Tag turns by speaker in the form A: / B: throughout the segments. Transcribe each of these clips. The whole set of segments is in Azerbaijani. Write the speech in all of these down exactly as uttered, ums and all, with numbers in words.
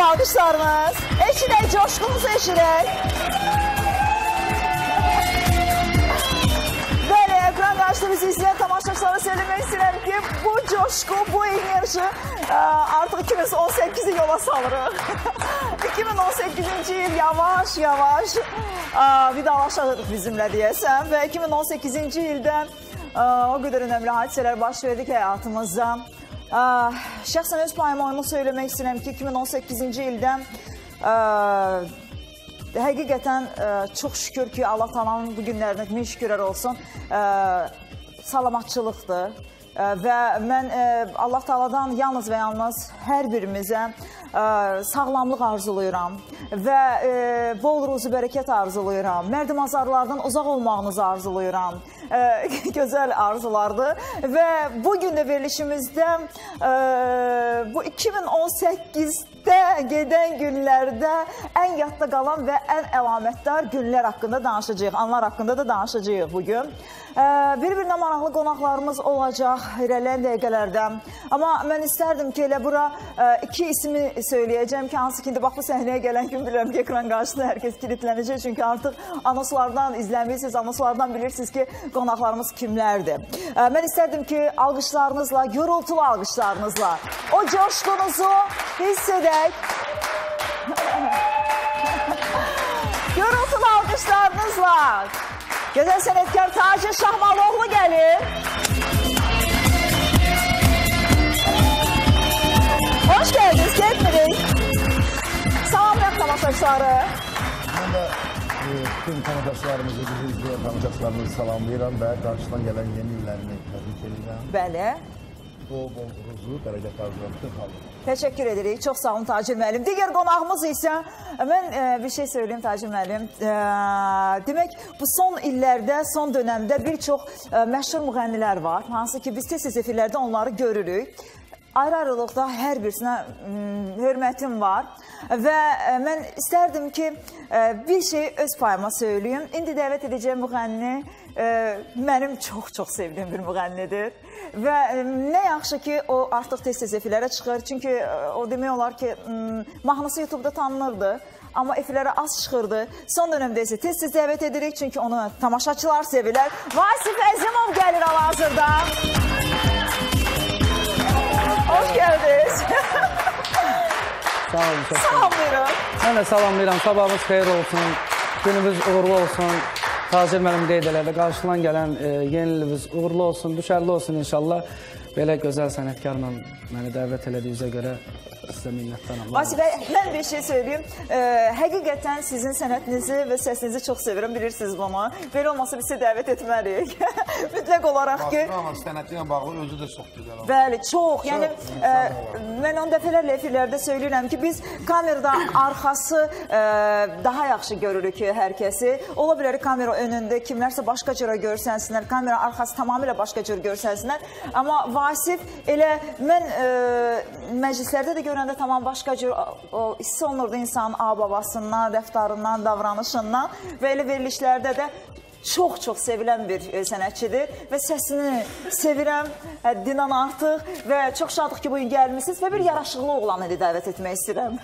A: alqışlarınız. Eşirək, coşqumuzu eşirək. Bəli, ekran qarşıda bizi izləyən tamaşaçılara söyləmək istəyirəm ki, bu coşqu, bu enerji artıq iki min on səkkizi yola salırıq. iki min on səkkizinci il yavaş yavaş vidalaşırıq bizimlə deyəsəm və iki min on səkkizinci ildə o qədər önəmli hadisələr baş verdi ki, həyatımızda. Şəxsən öz payımı söyləmək istəyirəm ki, iki min on səkkizinci ildə həqiqətən çox şükür ki, Allah Taala'nın bu günlərinə min şükürlər olsun, salamatçılıqdır və mən Allah Taala'dan yalnız və yalnız hər birimizə sağlamlıq arzulayıram və bol ruzu bərəkət arzulayıram, mərdimazarlardan uzaq olmağınızı arzulayıram, gözəl arzulardır və bugün də verilişimizdə bu iki min on səkkizdə gedən günlərdə ən yadda qalan və ən əlamətdar günlər haqqında danışacağıq, anlar haqqında da danışacağıq bugün. Bir-birinə maraqlı qonaqlarımız olacaq irəliləyən dəqiqələrdə. Amma mən istərdim ki, elə bura iki ismi söyləyəcəm ki, hansı ki, indi bax bu səhnəyə gələn gün bilirəm ki, ekran qarşısında hər kəs kilitlənəcək. Çünki artıq anonslardan izləmirsiniz, anonslardan bilirsiniz ki, qonaqlarımız kimlərdir. Mən istərdim ki, alqışlarınızla, gürültülü alqışlarınızla o coşqunuzu hiss edək. Gürültülü alqışlarınızla gözəl sənətkar Tacir Şahmalıoğlu gəlir. Hoş geldiniz, getmirik. Salamlayaq tamaşaçıları.
B: Mən də bütün tamaşaçılarımızı, bizi izləyən tamaşaçılarımızı salamlayıram və qarşıdan gələn yeni illərini təbrik edirəm.
A: Bəli.
B: Bol bol ruzu, bərəkət arzulam bütün xalq.
A: Təşəkkür edirik. Çox sağ olun Tacir müəllim. Digər qonağımız isə, mən e, bir şey söyleyeyim Tacir müəllim. E, demək, bu son illərdə, son dönəmdə bir çox e, məşhur müğənnilər var. Hansı ki, biz tez-tez efirlərdə onları görürük. Ayrı-ayrılıqda hər birisinə hörmətim var və mən istərdim ki, bir şey öz payıma söyləyim. İndi dəvət edəcəyim müğənni mənim çox-çox sevdiyim bir müğənnidir və nə yaxşı ki, o artıq tez-tez efirlərə çıxır. Çünki o demək olar ki, mahnısı YouTube'da tanınırdı. Amma efirlərə az çıxırdı. Son dönəmdə isə tez-tez dəvət edirik. Çünki onu tamaşaçılar sevirlər. Vasif Əzimov gəlir hal-hazırda. Hoş geldiniz.
C: Sağ olun.
A: Salamlayıram.
C: Mən də salamlayıram. Sabahımız xeyir olsun. Günümüz uğurlu olsun. Tacir müəllim qeyd elədi. Qarşıdan gələn e, yeni ilimiz uğurlu olsun, düşərli olsun inşallah. Belə gözəl sənətkarla məni dəvət elədiyinizə görə sizə minnətdaram.
A: Vasif bəy, mən bir şey söyleyeyim. Ee, həqiqətən sizin sənətinizi və səsinizi çox sevirəm, bilirsiniz bunu. Belə olmasa biz sizi dəvət etməliyik. Mütləq olaraq ki...
B: Amma sənətlə bağlı özü də çox gözəl.
A: Bəli, çox. Yəni, e, mən on dəfələrlə efirlərdə söyləyirəm ki, biz kamerada arxası e, daha yaxşı görürük ki, hər kəsi. Ola bilər kamera önündə kimlərsə başqa cürə görsənsinlər, kamera arxası tamamilə başqa cür görsənsinlər. Amma Vasif, elə mən e, məclislərdə də görəndə tamam başqa cür o, hiss olunurdu insanın ağ-babasından, rəftarından, davranışından və elə verilişlərdə də çox-çox sevilən bir e, sənətçidir və səsini sevirəm, həddindən artıq və çox şadıq ki, bugün gəlmişsiniz və bir yaraşıqlı oğlanı dəvət etmək istəyirəm.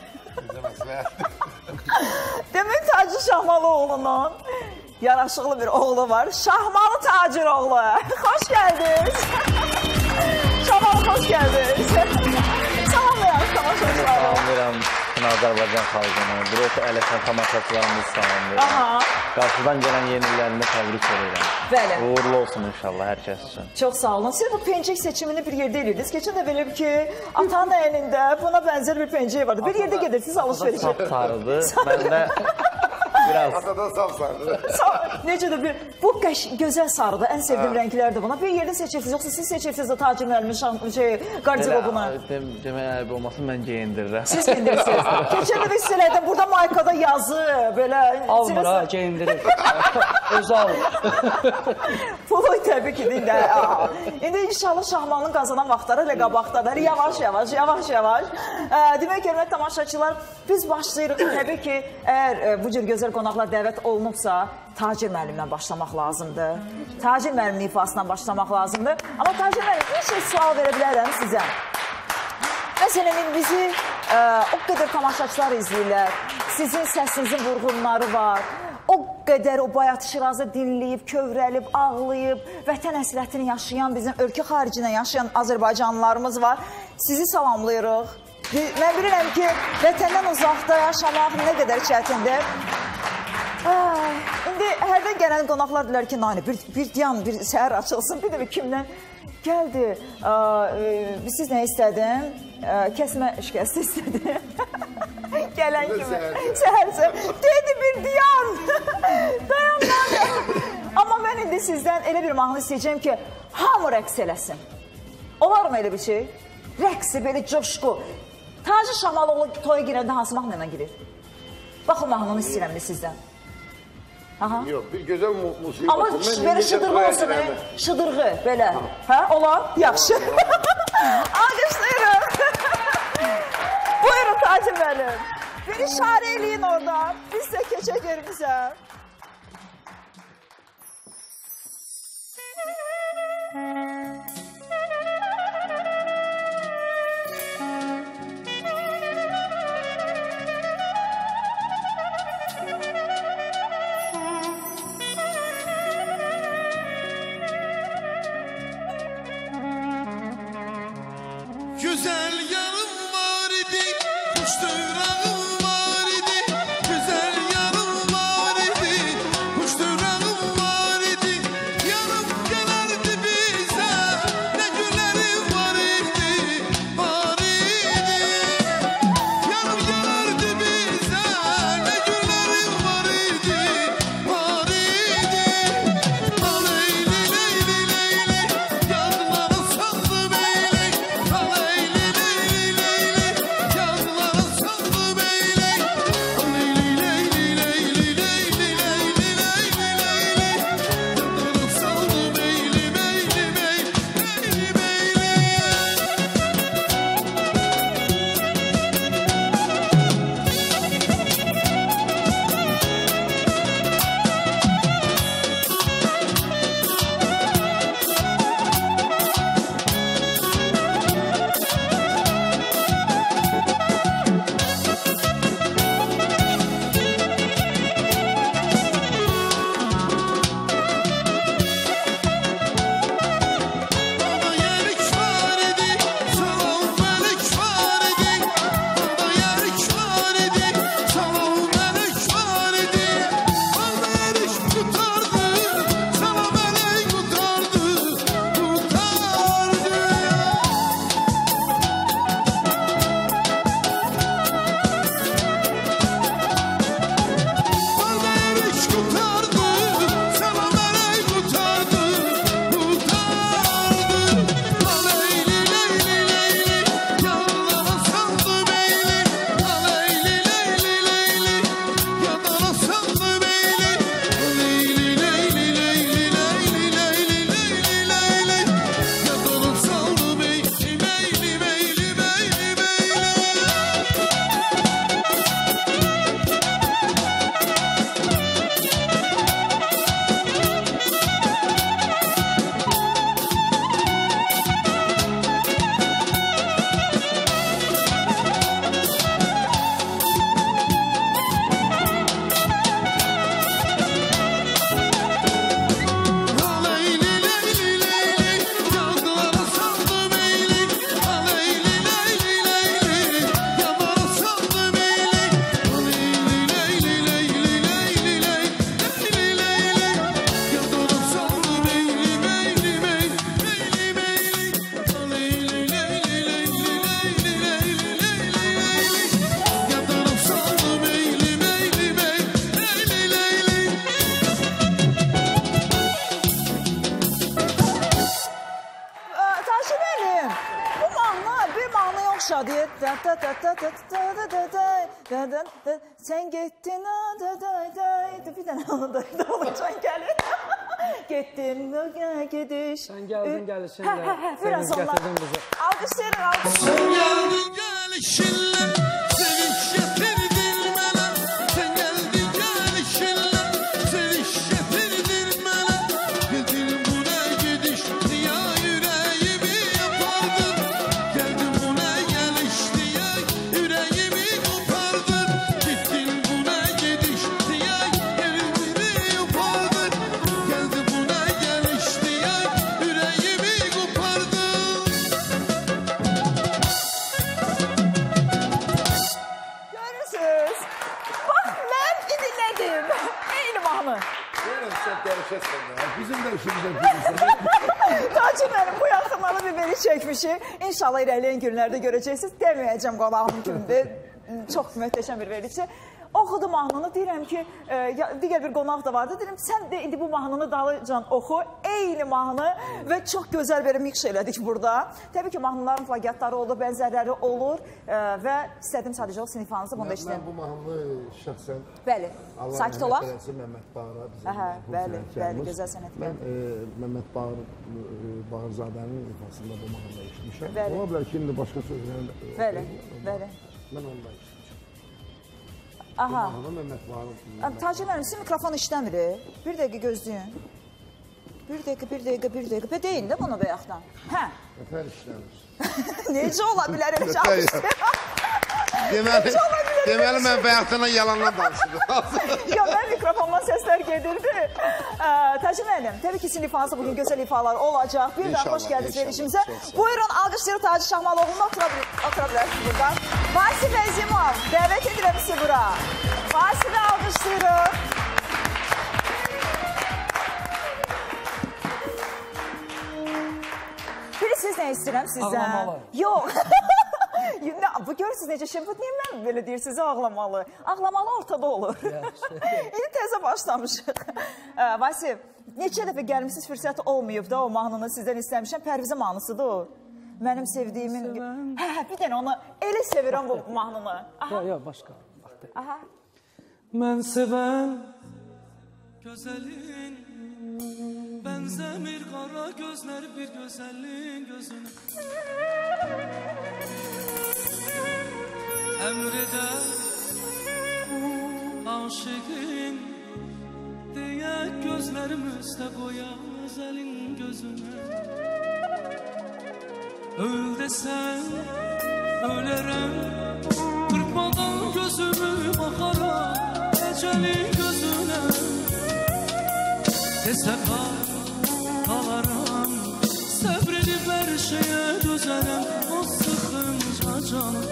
A: Demək Tacir Şahmalıoğlu'nun yaraşıqlı bir oğlu var. Şahmalı Tacir oğlu. Hoş geldiniz. Şahmalı, hoş geldiniz. Salamlayalım tamaşaçıları.
D: Salamlayıram bütün Azərbaycan xalqını, bir otu ələsən tamaşaçılarımızı salamlayıram. Qarşıdan gələn yeni illərini təbrik edirəm.
A: Bəli.
D: Uğurlu olsun inşallah hər kəs üçün.
A: Çox sağ olun. Siz bu pencək seçimini bir yerdə edirdiniz. Keçən də belə ki, atanın əlində buna bənzər bir pencək vardı. Bir yerdə gedirsiniz, alış-verişə.
D: Sap sarıdı. Mən də biraz...
B: Atadan sap sarıdı.
A: Necə də bir, bu qəş, gözəl sarıdır. Ən sevdiyim rənglərdir buna. Bir yerdə seçirsiniz, yoxsa siz seçirsiniz də Tacir müəllimin şey, qardirobunu.
D: Demək əyəb olmasın, mən geyindirirəm.
A: Siz geyindirirsiniz. Keçən də biz elədim, burada maykada yazı, belə...
C: Almır ha, geyindirir. Özal.
A: Pulu təbii ki, indi. İndi inşallah Şahmalının qazanan vaxtları elə qabaqdadır. Yavaş-yavaş, yavaş-yavaş. Demək, hörmət tamaşaçılar, biz başlayırıq. Təbii ki, əgər bu cür gözəl qonaqlar dəvət olunubsa, Tacir müəllimlə başlamaq lazımdır. Tacir müəllimin ifasından başlamaq lazımdır. Amma Tacir müəllim, bir şey sual verə bilərəm sizə. Məsələn, bizi o qədər tamaşaçılar izləyirlər. Sizin səsinizin vurğunları var. O qədər o Bayat Şirazı dinləyib, kövrəlib, ağlayıb, vətən həsrətini yaşayan, bizim ölkə xaricində yaşayan Azərbaycanlılarımız var. Sizi salamlayırıq. Mən bilirəm ki, vətəndən uzaqda yaşamaq nə qədər çətindir. İndi hərdən gələn qonaqlar dilər ki, Nani, bir diyan, bir səhər açılsın, bir də bir kimdən gəldi. Siz nə istədim? Kəsmə şikəsti istədim. Gələn kimi. Səhər dedi bir diyan. Dayanmadım. Amma mən indi sizdən elə bir mahnı istəyəcəm ki, hamı rəqs eləsin. Olar mı elə bir şey? Rəqsi, belə coşqu. Taci Şamaloğlu toya girəndə hansı mahnına girir? Bax, o mahnını istəyirəm də sizdən.
B: Yox, bir gözəl musiqi.
A: Amma belə şıdırğı olsun, şıdırğı, belə. Hə, olar? Yaxşı. Alqışlayırım. Buyurun Taci mənim. Bir işarə eləyin oradan. Biz də keçək yerimizə.
E: Güzel yanım var idi, kuş dövrağım var idi. Güzel yanım var idi, kuş dövrağım var idi. Yanım gelerdi bize, ne günlerim var idi, var idi. Yanım gelerdi bize, ne günlerim var idi, var idi. Aleyli leyli leyli, yanlara saldım eyley. Aleyli leyli leyli, yanlara saldım eyley. Aleyli leyli leyli leyli leyli leyli leyli, yanlara saldım eyley meyli meyli meyli Bana yerik var idi, salam melek var idi. Bana yerik var idi, salam melek var idi. Bana yerik tutardı, salam melek tutardı, tutardı. Bana yerik tutardı, salam melek tutardı, tutardı. Aleyli leyli leyli, yanlara saldım eyley. Aleyli leyli leyli, yanlara saldım eyley. Aleyli leyli leyli leyli leyli leyli leyli, yanlara saldım eyley meyli meyli meyli meyli. Aleyli leyli leyli, yanlara saldım eyley. Aleyli leyli leyli, yanlara saldım eyley. Aleyli leyli leyli leyli leyli leyli leyli, yanlara saldım eyley meyli meyli meyli meyli. Aleyli leyli leyli leyli leyli leyli leyli, yanlara saldım eyley meyli meyli meyli leyli.
A: Taşı benim. Bu mahnı bir mahnıya oxşadı. Sen getdin, bir dənə onu da olacaq gəlir. Getdin, gediş.
C: Sən gəldin gəlişinlə,
A: Hə, hə, hə, biraz
C: sevin
A: ondan.
C: gətirdin bizi.
A: Alqışlayırıq, alqışlayırıq.
E: Sen geldin gelişinle, sevinç getirdin bana. Sen geldin gelişinle, sevinç getirdin bana. Geldin bu ne gidiş, ya yüreğimi yapardın. Geldin bu ne geliş diye yüreğimi
B: dəyişəsən də. Bizim də işimizə girirsən.
A: Tacir mənim bu yaxınlarda bir beni çəkmişik. İnşallah irəliyən günlərdə görəcəksiniz. Deməyəcəm qonağım kimdir. Çox möhtəşəm bir verici. Oxudu mahnını, deyirəm ki, e, digər bir qonaq da vardı. Deyirəm, sən də indi bu mahnını dalıcan oxu. Eyni mahnı və çox gözəl bir mix elədik burada. Təbii ki, mahnıların plagiatları olur, bənzərləri olur e, və istədim sadəcə o sinifanızı bunu da işləyəm.
B: Mən bu mahnını şəxsən...
A: Bəli, sakit olaq.
B: Allah rəhmət eləsin Məmməd Bağır'a bizim
A: Aha,
B: bu
A: bəli,
B: sənətkarımız.
A: bəli, gözəl sənətkar.
B: Mən e, Məmməd Bağır, e, Bağırzadənin ifasında bu mahnını eşitmişəm.
A: Bəli.
B: Ola bilər ki, indi başqa sözlərlə... E,
A: Bəli, bəli.
B: Mən onunla eşitmişəm.
A: Aha.
B: Bu mahnı Məmməd Bağır...
A: Tacir mənim, sizin mikrofon işləmir. Bir dəqiqə gözləyin. Bir dəqiqə, bir dəqiqə, bir dəqiqə. Bə deyin də bunu bəyəxdən. Hə?
B: Nətər işləmir?
A: Necə ola bilər elə çalışır?
B: Deməli, deməli mən bəyəxtına yalandan danışırdım.
A: Yox, mən mikrofondan səslər gedirdi. Tacir müəllim, təbii ki, sizin ifanızda bugün gözəl ifalar olacaq. Bir daha xoş gəldiniz verişimizə. Buyurun, alqışlayırıq Tacir Şahmalıoğlu'nu otura bilərsiniz buradan. Vasif Əzimov, dəvət edirəm sizi bura. Vasif'i alqışlayırıq. Bilirsiniz nə istəyirəm sizdən?
C: Ağlamalı.
A: Yox. Bu görürsünüz necə şəfət, niyə mən belə deyirsiniz ağlamalı? Ağlamalı ortada olur. İndi təzə başlamışıq. Vasif, neçə dəfə gəlmişsiniz, fürsət olmayıb da o mahnını sizdən istəmişəm. Pərvizə mahnısıdır o. Mənim sevdiyimin... Hə, hə, bir dənə onu elə sevirəm bu mahnını.
C: Yox, yox, başqa.
A: Aha.
C: Mən sevən
E: Gözəlin bənzəmir qara gözləri bir gözəlin gözünə Əmr edər aşıqin deyə gözlərimizdə qoyaz əlin gözünə Öl desən ölərəm qırpmadan gözümü baxaram əcəlin gözünə Desə qal, qalaram səbr edib hər şeyə dözərəm o sıxınca canım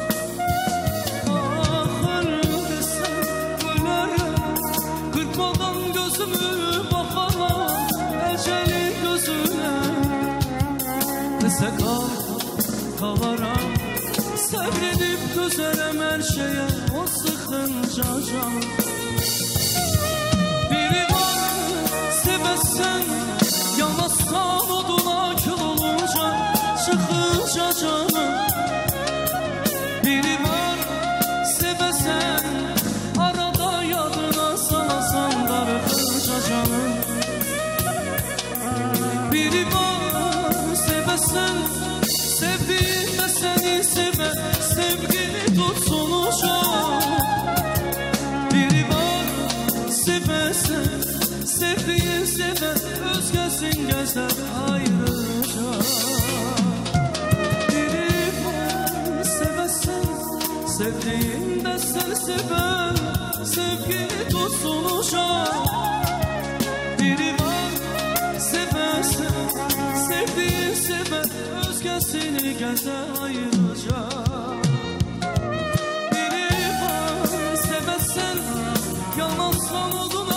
E: Axır desən ölərəm qırpmadan gözümü baxaram əcəlin gözünə Desə qal, qalaram səbr edib dözərəm hər şeyə o sıxınca canım Biri Sevəsən, yanasam oduna kül olunca, çıxınca canım Biri var, sevəsən, arada yadına salasan, darıxınca canım Biri var, sevəsən, sevdiğin də səni sevə, sevgini tutsun ucaq Biri var, sevəsən Sevdiğin sever, özgəsin gəzər ayrıca Biri var, sevəsən Sevdiğin də sən sevər Sevgini tutsun uşaq Biri var, sevəsən Sevdiğin sever, özgəsini gəzər ayrıca Biri var, sevəsən Yanılsan oduna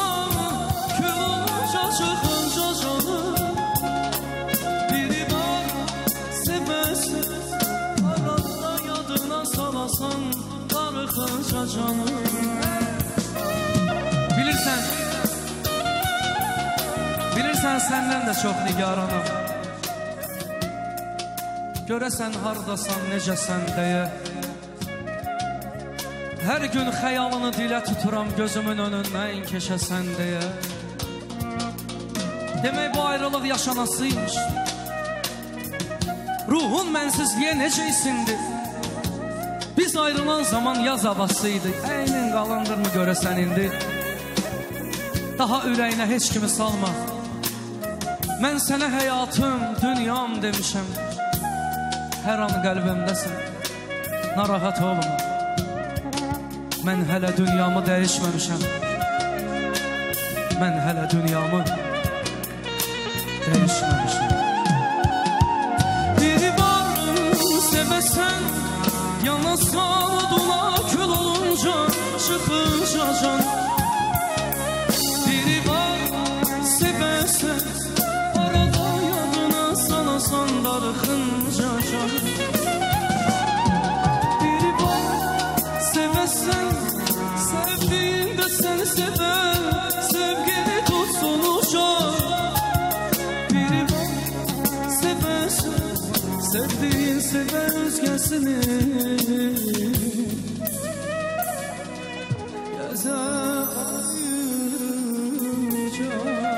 E: Çıxınca canım Biri var sevəsən Arada yadına salasan Darıxınca canım
C: Bilirsən Bilirsən səndən də çox nigaranım Görəsən hardasan, necəsən deyə Hər gün xəyalını dilə tuturam Gözümün önündən keçəsən deyə Demək bu ayrılıq yaşanasıymış Ruhun mənsizliyə necə isindi Biz ayrılan zaman yaz havasıydı Əynin qalındırmı görəsən indi Daha ürəyinə heç kimi salma Mən sənə həyatım, dünyam demişəm Hər an qəlbimdəsən Narahat olma Mən hələ dünyamı dəyişməmişəm Mən hələ dünyamı dəyişməmişəm
E: Biri var sevəsən Yanasan oduna kül olunca Çıxınca can Biri var sevəsən de seni seven sevgili tutsun uşak. Biri var seversen sevdiğin sever özgesini. Gezer ayrıca.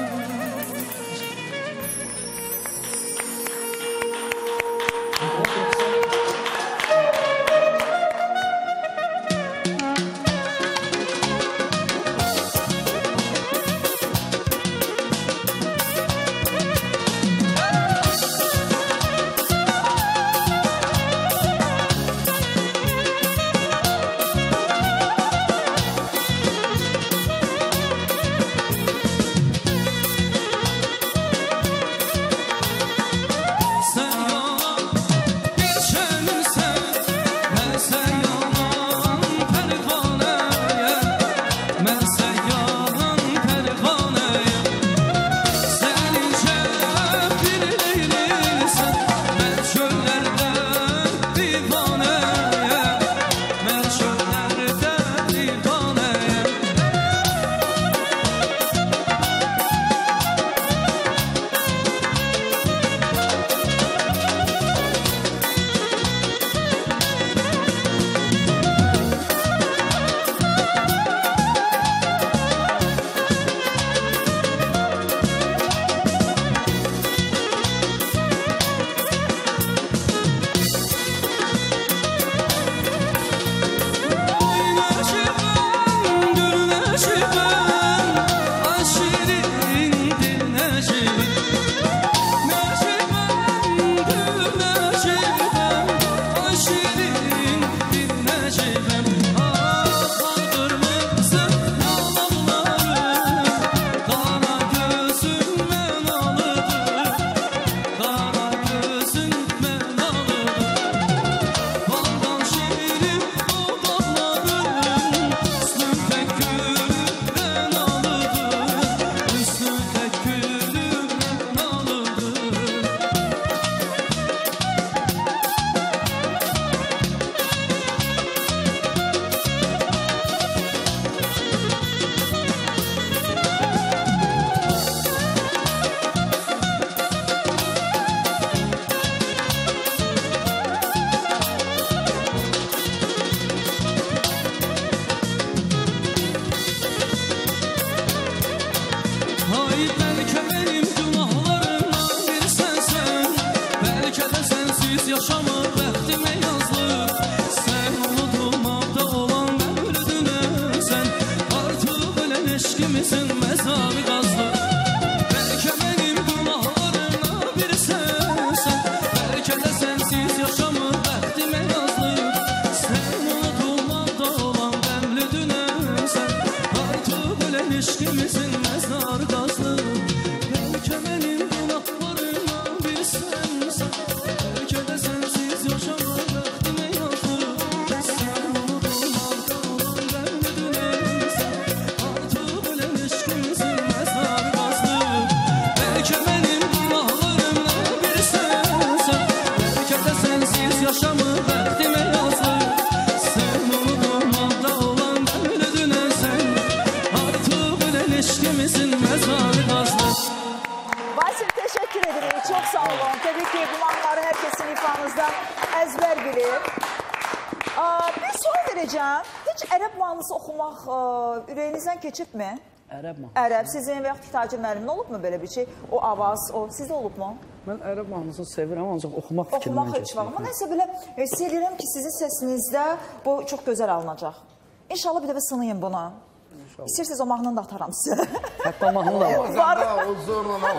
A: Ürəyinizdən keçibmi?
C: Ərəb mahnısı.
A: Ərəb, sizin və yaxud Tacir müəllimin olubmu belə bir şey? O avaz, o sizdə olubmu?
C: Mən ərəb mahnısını sevirəm, ancaq oxumaq fikrimdən
A: Oxumaq heç vaxt. Amma nəsə belə istəyirəm ki, sizin səsinizdə bu çox gözəl alınacaq. İnşallah bir dəfə sınayın buna. İstəyirsiniz o mahnını da ataram sizə.
C: Hətta mahnı da var.
B: Var. O zorla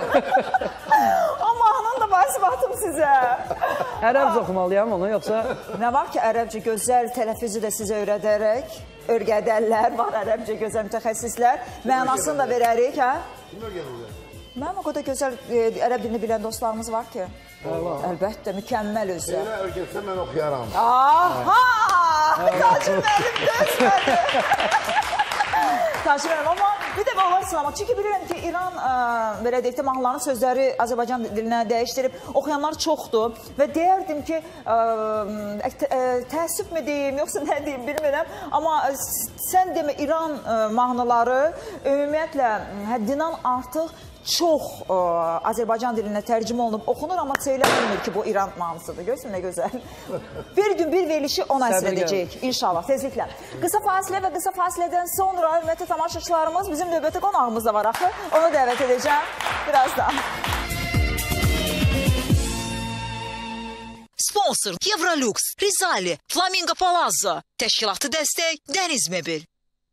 A: o mahnını da bahsi batım sizə.
C: Ərəbcə oxumalıyam onu, yoxsa?
A: Nə var ki, ərəbcə gözəl tələffüzü də sizə öyrədərək, örgədərlər, var ərəbcə gözəl mütəxəssislər. Mənasını da verərik, hə?
B: Kim öyrədəcək?
A: Mənim o qədər gözəl ərəb dilini bilən dostlarımız var ki. Əlbəttə, mükəmməl özü.
B: Elə öyrətsə mən oxuyaram.
A: Aha! Tacir müəllim dözmədi. Tacirəm, amma bir dəfə olar sınamaq. Çünki bilirəm ki, İran belə deyək də, mahnıların sözləri Azərbaycan dilinə dəyişdirib oxuyanlar çoxdur və deyərdim ki, təəssüf mü deyim, yoxsa nə deyim, bilmirəm. Amma sən demə, İran mahnıları ümumiyyətlə həddindən artıq çox ə, Azərbaycan dilinə tərcümə olunub oxunur, amma söylənilmir ki, bu İran mahnısıdır. Görürsün, nə gözəl. Bir gün bir verilişi ona əsr edəcəyik, inşallah, tezliklə. Qısa fasilə və qısa fasilədən sonra hörmətli tamaşaçılarımız, bizim növbəti qonağımız da var axı. Onu dəvət edəcəm birazdan.
F: Sponsor Evrolux, Rizali, Flamingo Palazzo, təşkilatı dəstək Dəniz Mebel.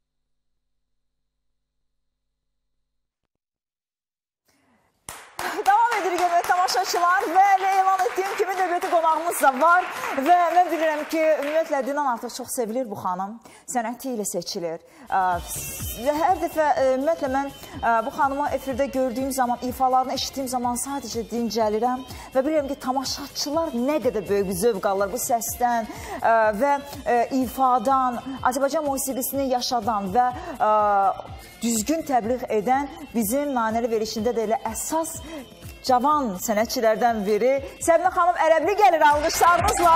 A: Davam edirik evet tamaşaçılar və elan etdiyim kimi növbəti qonağımız da var və mən bilirəm ki, ümumiyyətlə dindən artıq çox sevilir bu xanım, sənəti ilə seçilir. Hər dəfə ümumiyyətlə mən bu xanımı efirdə gördüyüm zaman, ifalarını eşitdiyim zaman sadəcə dincəlirəm və bilirəm ki, tamaşaçılar nə qədər böyük bir zövq alır bu səsdən və ifadan, Azərbaycan musiqisini yaşadan və düzgün təbliğ edən bizim nanəli verişində də elə əsas cavan sənətçilərdən biri Səbinə xanım Ərəbli gəlir alqışlarınızla.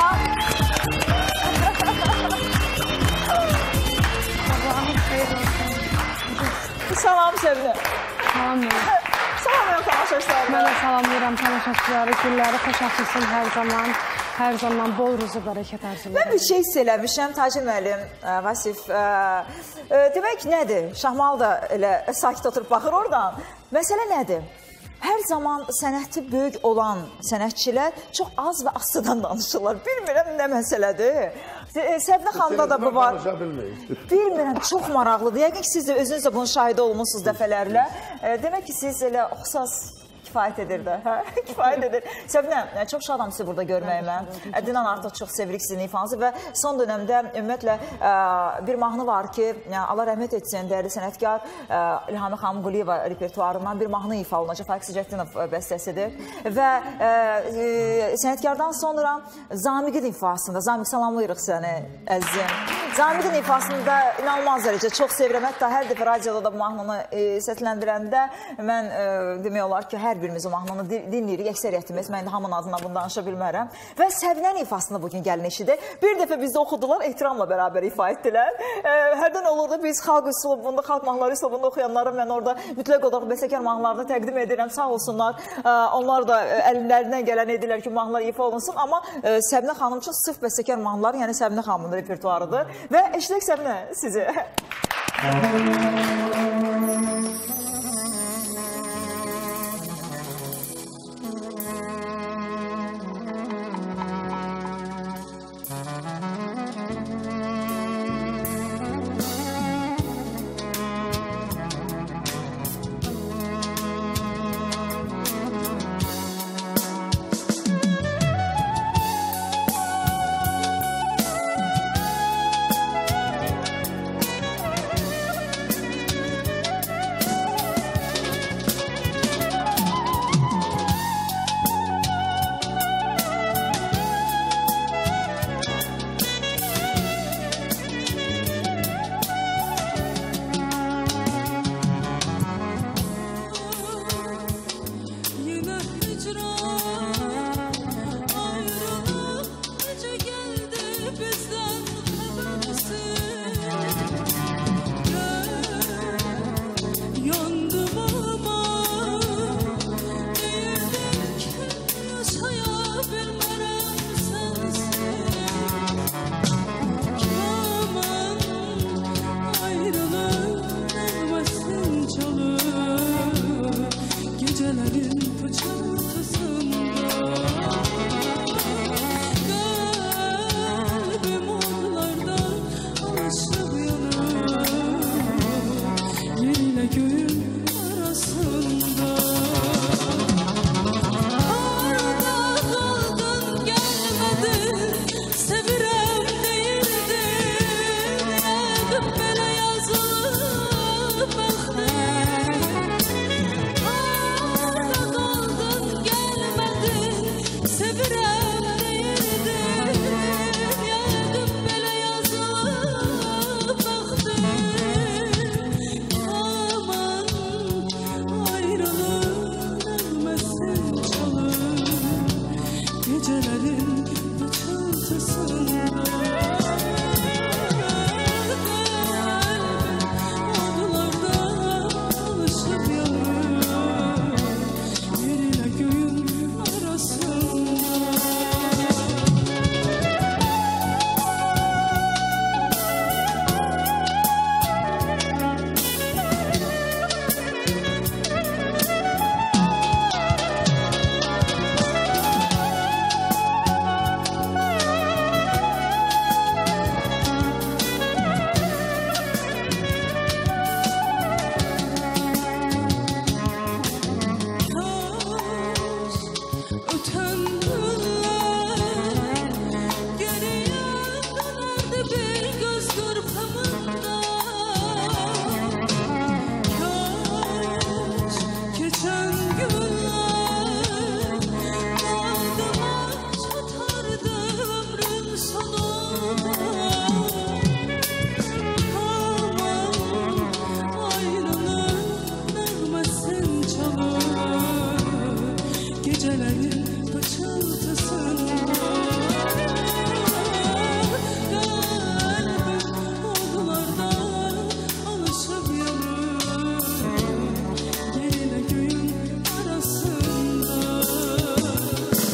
A: Salam Səbinə.
G: Salam verin.
A: Salamlayam tamaşaçılarına.
G: Mən də salamlayıram tamaşaçıları, günləri xoş açılsın hər zaman. Hər zaman bol ruzu, bərəkət arzulayıram.
A: Mən bir şey hiss eləmişəm, Tacir müəllim, Vasif. Demək nədir? Şahmal da elə sakit oturub baxır oradan. Məsələ nədir? Hər zaman sənəti böyük olan sənətçilər çox az və asıdan danışırlar. Bilmirəm nə məsələdir. Səbinə xanımda da bu var. Bilmirəm, çox maraqlıdır. Yəqin ki, siz də özünüz də bunun şahidi olmuşsunuz dəfələrlə. Demək ki, siz elə oxsaz kifayət edir də, hə? Kifayət edir. Səbinə, çox şadam sizi burada görməyimə. Dinan artıq çox sevirik sizin ifanızı və son dönəmdə ümumiyyətlə bir mahnı var ki, Allah rəhmət etsin, dəyərli sənətkar İlhami xanım Quliyeva repertuarından bir mahnı ifa olunacaq, Faiq Sicəddinov bəstəsidir. Və sənətkardan sonra Zamiqin ifasında, Zamiq salamlayırıq səni, əzizim. Zamiqin ifasında inanılmaz dərəcə çox sevirəm. Hətta hər dəfə radioda da bu mahnını səsləndirəndə mən demək olar ki, hər birimiz o mahnını dinləyirik, əksəriyyətimiz, mən də hamının adından bunu danışa bilmərəm. Və Səbinənin ifasını bugün gəlin eşidir. Bir dəfə bizdə oxudular, ehtiramla bərabər ifa etdilər. Hərdən olurdu, biz xalq üslubunda, xalq mahnıları üslubunda oxuyanları mən orada mütləq olaraq bəstəkar mahnılarını təqdim edirəm, sağ olsunlar. Onlar da əlinlərindən gələn edirlər ki, mahnılar ifa olunsun. Amma Səbinə xanım üçün sırf bəstəkar mahnıları, yəni Səbinə xanımın repertuarıdır. Və eşidək Səbinə sizi.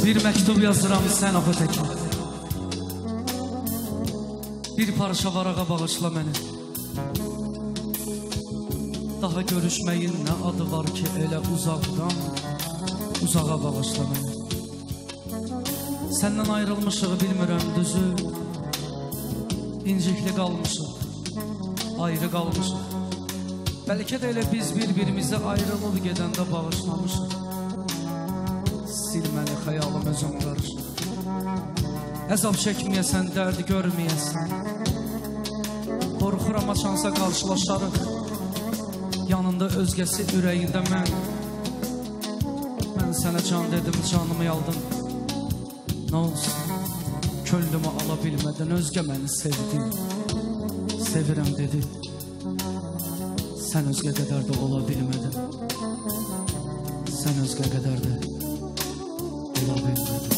E: Bir məktub yazıram sən oxu təkin. Bir parça varağa bağışla məni. Daha görüşməyin nə adı var ki, elə uzaqdan uzağa bağışla məni. Səndən ayrılmışıq, bilmirəm düzü, incikli qalmışıq, ayrı qalmışıq. Bəlkə də elə biz bir-birimizə ayrılıb gedəndə bağışlamışıq. Sil məni, xəyalım özüm qarışıq. Əzab çəkməyəsən, dərdi görməyəsən. Qorxuram açansa qarşılaşarıq. Yanında özgəsi, ürəyində mən. Mən sənə can dedim, canımı yaldım. Nə olsun, könlümü ala bilmədən özgə məni sevdi. Sevirəm dedi. Sən özgə qədər də ola bilmədin. Sən özgə qədər də ola bilmədin.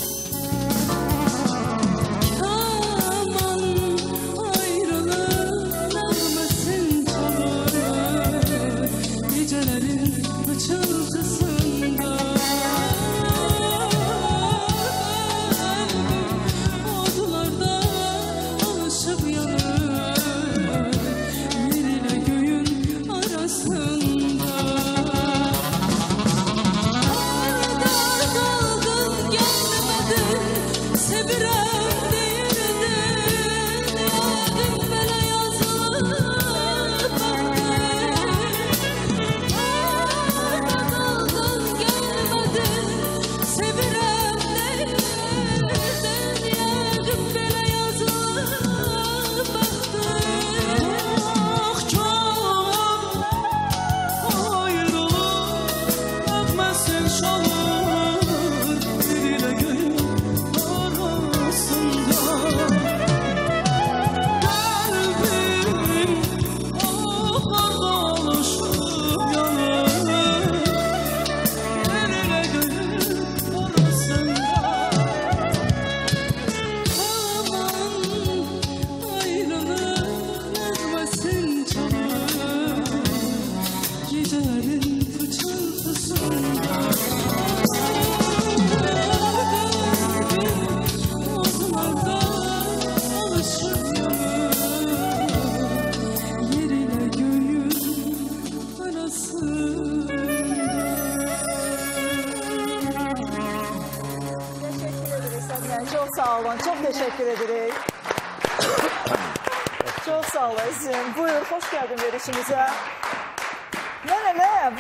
A: Çok sağ olun, çok teşekkür ederim. Çok sağ olasın. Buyur, hoş geldin verişimize. Ne ne ne?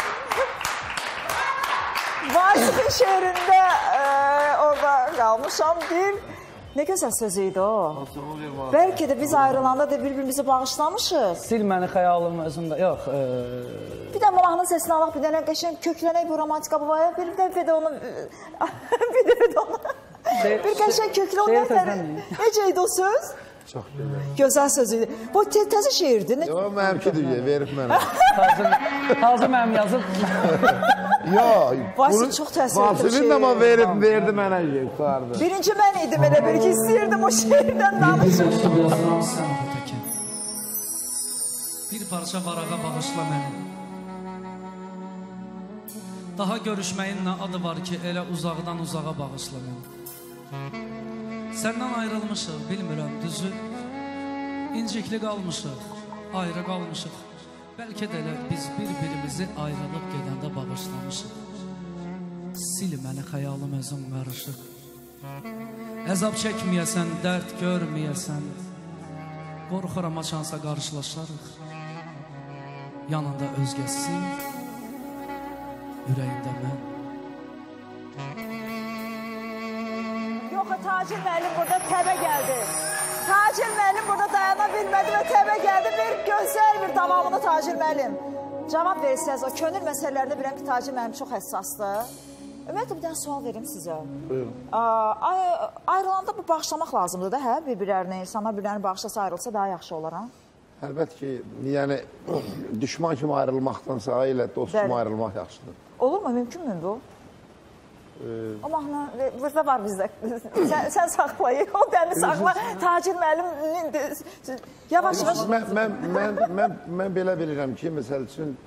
A: Vasif'in şehrinde e, orada kalmışam. Bir ne güzel sözüydü o. Belki de biz ayrılanda da birbirimizi bağışlamışız.
C: Sil məni, xəyalım özümdə. Yox. E...
A: Bir de mahnının sesini alaq, bir dənə qəşəng köklənək bu romantika babaya. Bir de onu bir de onu bir qəşəng köklü onu necəydi o söz?
B: Çox gözəl.
A: Gözəl sözüydü. Bu te təzə şeirdir.
B: Yox, mənimkidir, verib mənə.
C: Hazır mənim yazıb.
B: Yox.
A: Vasif çox təsir etdi şeir.
B: Vasifin amma verib, verdi mənə yuxarıda.
A: Birinci mən idim elə bir ki, istəyirdim o şeirdən danışım.
E: Bir parça varağa bağışla məni. Daha görüşməyin nə adı var ki, elə uzaqdan uzağa bağışla məni. Səndən ayrılmışıq, bilmirəm düzü, incikli qalmışıq, ayrı qalmışıq. Bəlkə də elə biz bir-birimizi ayrılıb gedəndə bağışlamışıq. Sil məni, xəyalım özüm qarışıq. Əzab çəkməyəsən, dərd görməyəsən. Qorxuram açansa qarşılaşarıq. Yanında özgəsi, ürəyində mən.
A: Yox, Tacir müəllim burada təbə gəldi. Tacir müəllim burada dayana bilmədi və təbə gəldi. Bir gözəl bir davamını Tacir müəllim. Cavab verirsiniz, o könül məsələlərində biləm ki, Tacir müəllim çox həssasdır. Ümumiyyətlə, bir dənə sual verim sizə.
B: Buyurun.
A: Ay, ayrılanda bu bağışlamaq lazımdır da, hə? Bir-birlərini, insanlar bir-birlərini bağışlasa ayrılsa daha yaxşı olar, ha?
B: Əlbət ki, yəni düşman kimi ayrılmaqdansa, ailə, dost kimi ayrılmaq yaxşıdır.
A: Olur mu? Mümkün mü bu? O mahnı burada var bizdə. Sən, sən saxlayın, o dəni saxla. Tacir müəllim yavaş-yavaş.
B: Mən, mən, mən, mən, mən belə bilirəm ki, məsəl üçün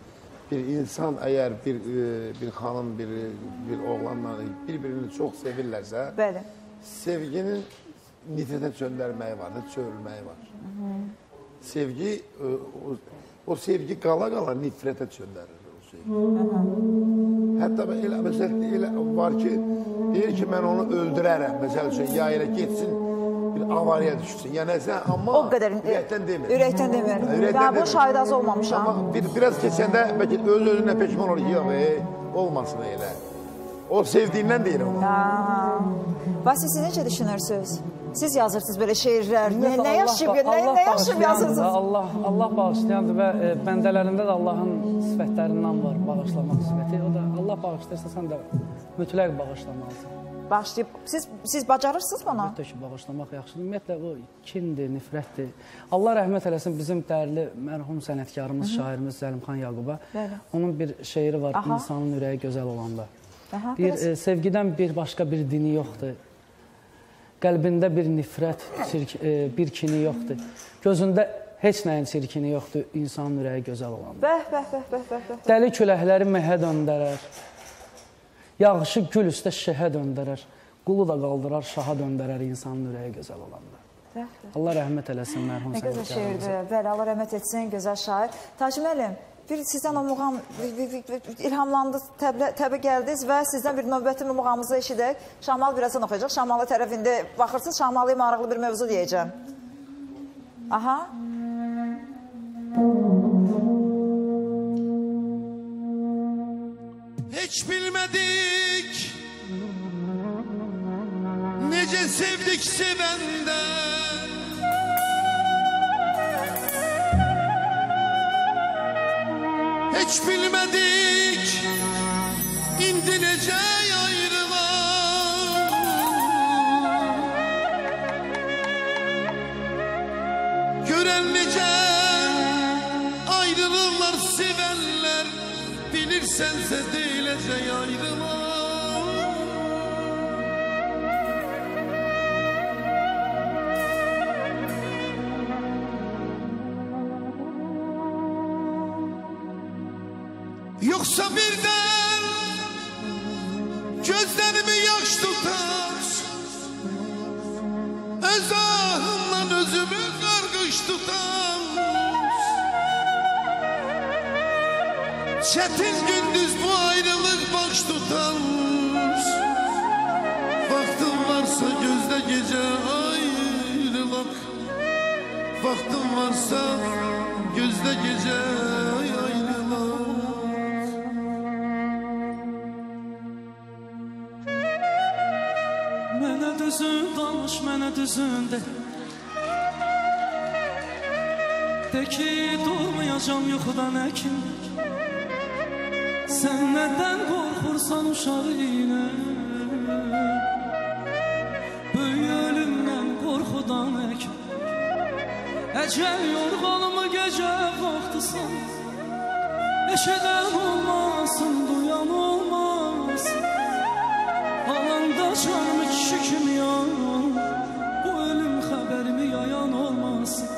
B: bir insan eğer bir e, bir hanım, bir, bir oğlanla birbirini çok sevirlerse
A: Bəli.
B: sevginin nifrete çöndürmeyi var, çözülmeyi var. Hı hı. Sevgi, e, o, o sevgi kala kala nifrete çöndürür o sevgi. Hı hı. Hatta elə, mesela, elə var ki, deyir ki ben onu öldürərəm, mesela şey, ya elə geçsin, bir avariya düşsün. Yani sen ama
A: o kadar
B: ürəkdən demir.
A: Ürəkdən demir. Ben bu şahidazı olmamışam.
B: Ama bir, biraz geçende belki öz özüne peşman olur. Yok e, olmasın öyle. O sevdiğinden değil onu.
A: Basit, siz necə düşünürsünüz? Siz yazırsınız böyle şeirler. Ne, ne yaşayıp, ne, ne yaşayıp yazırsınız?
C: Allah, Allah bağışlayandır ve e, bəndələrində də Allahın sifətlərindən var bağışlamaq sifəti. O da Allah bağışlayırsa sən də mütləq bağışlamalısın.
A: Başlayıb, siz, siz bacarırsınız bana?
C: Ümumiyyətlə ki, bağışlamaq yaxşıdır. Ümumiyyətlə, o kindir, nifrətdir. Allah rəhmət eləsin bizim dəyərli mərhum sənətkarımız, şairimiz Zəlimxan Yaquba. Bəli. Onun bir şeiri var, Aha. insanın ürəyi gözəl olanda. Aha, bir e, sevgidən bir başqa bir dini yoxdur. Qəlbində bir nifrət, sirk, e, bir kini yoxdur. Gözündə heç nəyin sirkini yoxdur, insanın ürəyi gözəl olanda.
A: Bəh, bəh, bəh, bəh, bəh, bəh.
C: Dəli küləkləri məhə döndərər. Yağışı gül üstə şəhə döndərər, qulu da qaldırar, şaha döndərər insanın ürəyi gözəl olanda. Allah rəhmət eləsin mərhum
A: sənətkarımıza. Nə gözəl şeirdir, bəli, Allah rəhmət etsin, gözəl şair. Taci müəllim, bir sizdən o muğam ilhamlandı, təbə gəldiniz və sizdən bir növbəti muğamımızı eşidək. Şahmalı birazdan oxuyacaq, Şahmalı tərəfində baxırsınız, Şahmalıya maraqlı bir mövzu deyəcəm. Aha.
H: Hiç bilmedik nece sevdik sevenden, hiç bilmedik indi nece ayrılan. Gören nece ayrılırlar sevenler, bilirsense değilece ayrılan. Yoksa birden gözlerimi yaş tutar, öz ahımla özümü kargış tutar. Çetin gündüz bu ayrılık baş tutar. Vaktin varsa gözde gece ayrılık, vaktin varsa gözde gece ayrılık.
E: Mənə düzün danış, mənə düzün de, de ki durmayacağım yuxudan əkin. Sən nədən qorxursan uşaq iynə, böyük ölümdən qorxudan əkin. Əcəl yorğanımı gecə vaxtısan, eşədən olmasın, duyan olmasın. Alanda canımı kişi kimi yan, bu ölüm xəbərimi yayan olmasın.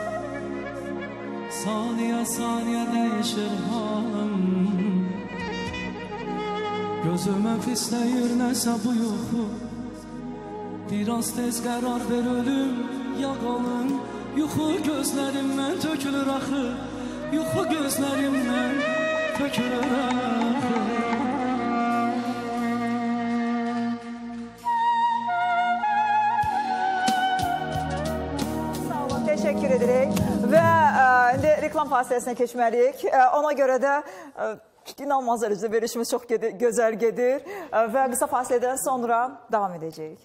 E: Saniyə saniyə dəyişir halım, gözümə pisləyir nəsə bu yuxu. Biraz tez qərar ver ölüm, ya qalın. Yuxu gözlərimdən tökülür axı, yuxu gözlərimdən tökülür axı.
A: Sağ olun, təşəkkür edirik. Və ə, indi reklam fasiləsinə keçməliyik. Ə, ona görə də ə, İnanılmaz dərəcədə verilişimiz çox gedir, gözəl gedir və qısa fasilədən sonra davam edəcəyik.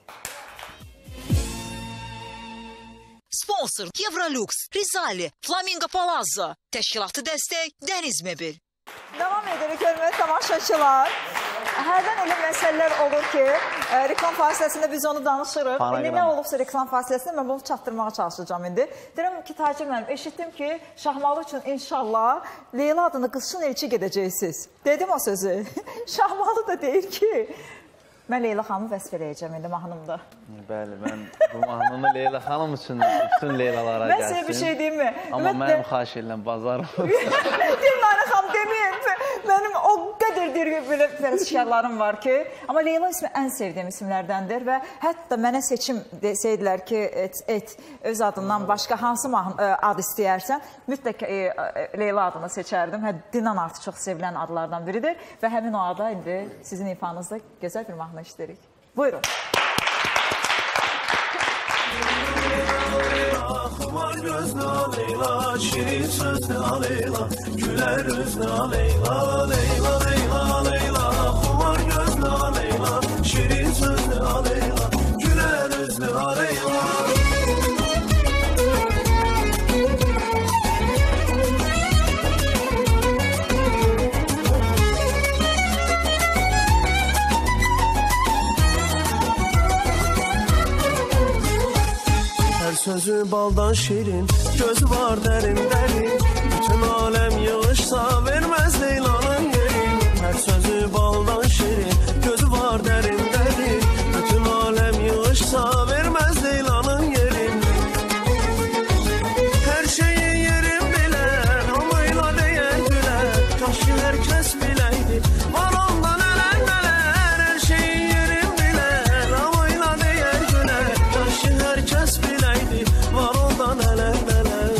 F: Sponsor Evrolux, Rizali, Flamingo Palazzo, təşkilatı dəstək Dəniz Mebil.
A: Davam edirik, hörmətli tamaşaçılar. Hərdən elə məsələlər olur ki, reklam fasiləsində biz onu danışırıq. İndi nə olubsa reklam fasiləsində mən bunu çatdırmağa çalışacağım indi. Deyirəm ki, Tacir mənim, eşitdim ki, Şahmalı üçün inşallah Leyla adını qızçın elçi gedəcəksiniz. Dedim o sözü. Şahmalı da deyir ki, mən Leyla xanımı vəsf eləyəcəm indi mahnımda.
D: Bəli, mən bu mahnını Leyla xanım üçün bütün Leylalara gəlsin.
A: Mən sizə bir şey deyim mi?
D: Amma mənim xahiş edirəm, bazar olsun.
A: deyim Nayla xanım, deməyin. Mənim o qədər belə fərəzkarlarım var ki, amma Leyla ismi ən sevdiyim isimlərdəndir və hətta mənə seçim desəydilər ki, et, et öz adından başqa hansı ad istəyərsən, mütləq Leyla adını seçərdim. Həddindən artıq çox sevilən adlardan biridir və həmin o ada indi sizin ifanızda gözəl bir mahnı işləyirik. Buyurun.
I: Xumar gözlü Leyla, şirin sözlü Leyla, güler üzlü Leyla, Leyla, Leyla, Leyla. Xumar gözlü Leyla, şirin sözlü Leyla, güler üzlü Leyla. Sözü baldan şirin, gözü var derin derin. Bütün alem yığışsa vermez Leyla'nın yerin. Her sözü baldan şirin, gözü var derin derin. Bütün alem yığışsa vermez Leyla'nın yerin. Her şeyi yerim bilen, amıyla değer güler. Taşı herkes bileydi, var ondan neler neler. Her şeyi yerim bilen, amıyla değer güler. Taşı herkes bileydi, var ondan neler neler.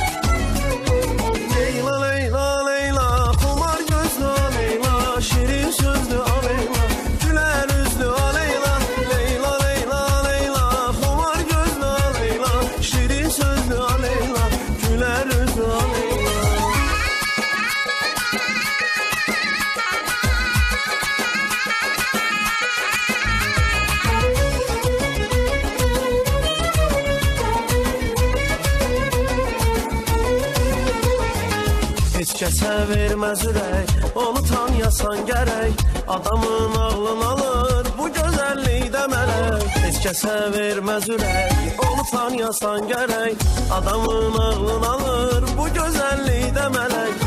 I: Leyla, Leyla, Leyla, kumar gözlü Leyla, şirin sözlü Leyla, güler üzlü Leyla. Leyla, Leyla, Leyla, kumar gözlü Leyla, şirin sözlü Leyla, güler üzlü Leyla. Heç kəsə verməz ürək, onu tanıyasan gərək. Adamın ağlını alır bu gözəllikdə mələk. Heç kəsə verməz ürək, onu tanıyasan gərək. Adamın ağlını alır bu gözəllikdə mələk.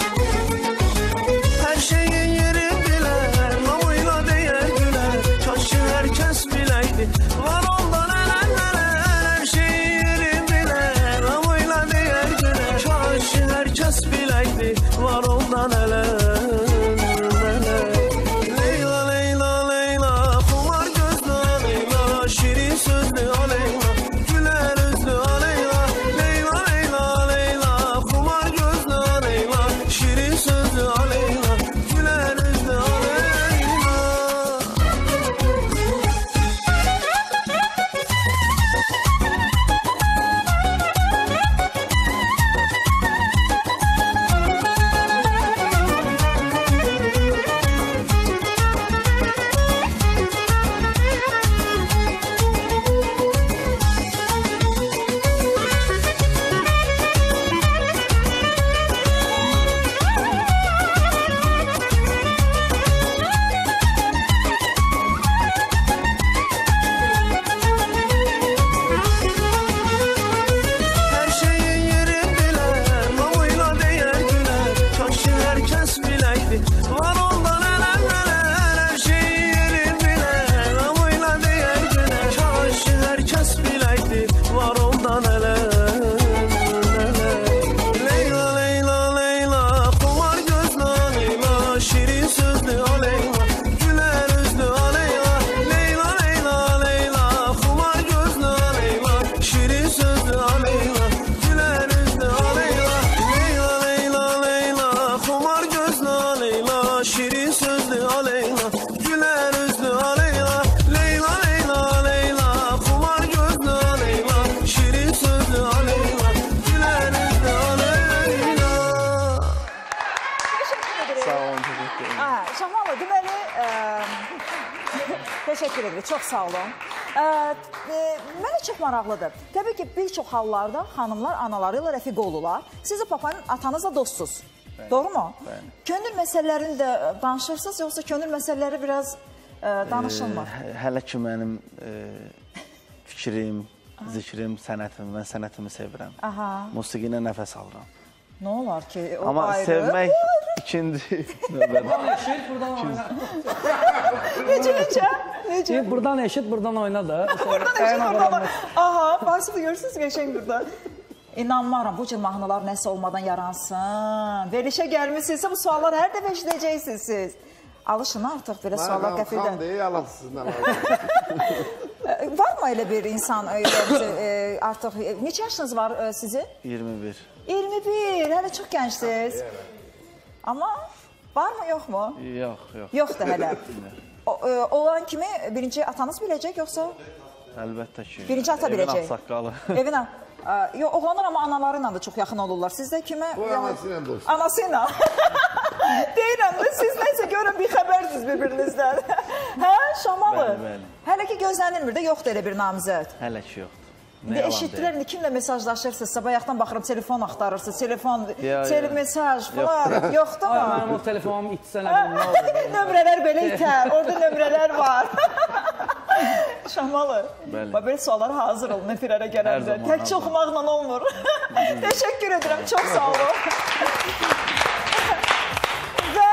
I: Hər şeyin yerin bilər, namıyla deyər gülər. Kaş ki hər kəs biləydi, var onda nələr nələr. Hər şeyin yerin bilər, namıyla deyər gülər. Kaş ki hər kəs biləydi, var onda nələr nələr. Leyla, Leyla, Leyla, xumar gözlü Leyla, şirin sözlü Leyla, gülər üzlü Leyla. Leyla, Leyla, Leyla, xumar gözlü Leyla, şirin sözlü Leyla, gülər üzlü Leyla. Her şeyin yerin bilər, namıyla deyər gülər. Kaş ki hər kəs biləydi, var onda nələr nələr. Hər şeyin yerin bilər, namıyla deyər gülər. Kaş ki hər kəs biləydi, var onda nələr nələr. Leyla, Leyla, Leyla, xumar gözlü Leyla, şirin sözlü Leyla, gülər üzlü Leyla. Leyla, Leyla, Leyla, xumar gözlü Leyla, şirin sözlü Leyla, gülər üzlü Leyla. Leyla, Leyla, Leyla, xumar gözlü Leyla, şirin sözlü Leyla, gülər üzlü Leyla. Leyla, Leyla, Leyla, xumar gözlü Leyla, şirin sözlü Leyla, gülər üzlü Leyla.
D: Sağ olun, teşekkür ederim.
A: Aha, Şahmanlı, deməli, ə, təşəkkür edirik, çox sağ olun. Ə, ə, mənə çox maraqlıdır. Təbii ki, bir çox hallarda xanımlar anaları ilə rəfiq olurlar. Siz də papanın atanızla dostsuz. Doğru mu?
D: Bəli.
A: Könül məsələlərini də danışırsınız, yoxsa könül məsələləri biraz ə, danışılmır?
D: Ee, hələ ki mənim e, fikrim, zikrim, sənətim, mən sənətimi sevirəm.
A: Aha.
D: Musiqi ilə nəfəs alıram.
A: Nə olar ki, o
D: Amma
A: ayrı.
D: sevmək ikinci növbədə.
A: Necə, necə? Necə?
C: Buradan eşit, buradan oyna da.
A: Buradan eşit, buradan oyna. Aha, basit görürsünüz, qəşəng burada. İnanmaram, bu cür mahnılar nəsə olmadan yaransın. Verilişə gəlmişsinizsə, bu suallar hər dəfə işləyəcəksiniz siz. Alışın artıq belə suallar qəfildən.
B: Mən xan deyil, alasız nə var?
A: Varmı elə bir insan, artıq, neçə yaşınız var sizin?
D: iyirmi bir.
A: iyirmi bir, hələ çox gəncsiniz. Amma varmı, yoxmu?
D: Yox, yox.
A: Yoxdur hələ. Olan kimi birinci atanız biləcək, yoxsa?
D: Əlbəttə ki.
A: Birinci ata biləcək.
D: Evin axsaqqalı.
A: Evin axsaqqalı. Yox, oğlanlar amma analarla da çox yaxın olurlar. Sizdə kimə?
B: O anası ilə dost.
A: Anası ilə. Deyirəm də, siz nəysə görün bir xəbərsiniz bir-birinizdən. Hə, Şamalı?
D: Bəli, bəli.
A: Hələ ki gözlənilmir də, yoxdur elə bir namizəd.
D: Hələ ki yoxdur.
A: Eşitdilər, kimlə mesajlaşırsınız? Bayaqdan baxıram, telefon axtarırsınız, telefon, mesaj falan, yoxdur mu?
C: Mənim o telefonum itsən əmin, nə olur?
A: Nömrələr belə itər, orada nömrələr var. Şamalı, belə suallara hazır olun, efirlərə gələndə. Təkcə oxumaqla olmur. Təşəkkür edirəm, çox sağ olun. Və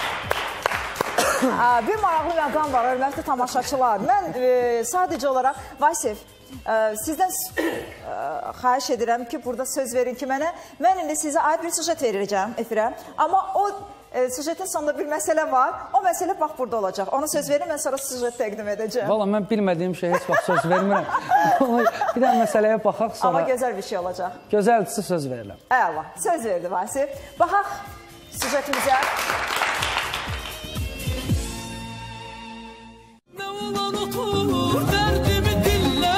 A: bir maraqlı məqam var, hörmətli tamaşaçılar. Mən sadəcə olaraq, Vasif, sizdən xahiş edirəm ki, burada söz verin ki, mənə, mən indi sizə aid bir sujet verirəcəm efirə. Amma o sujetin sonunda bir məsələ var, o məsələ bax burada olacaq. Ona söz verin, mən sonra sujet təqdim edəcəm.
C: Valla, mən bilmədiyim şey heç vaxt söz vermirəm. Bir də məsələyə baxaq sonra.
A: Amma gözəl bir şey olacaq.
C: Gözəldirsə söz verirəm.
A: Əla, söz verdi Vasif. Baxaq sujetimizə.
E: Nə olan otur, dərdimi dinlə.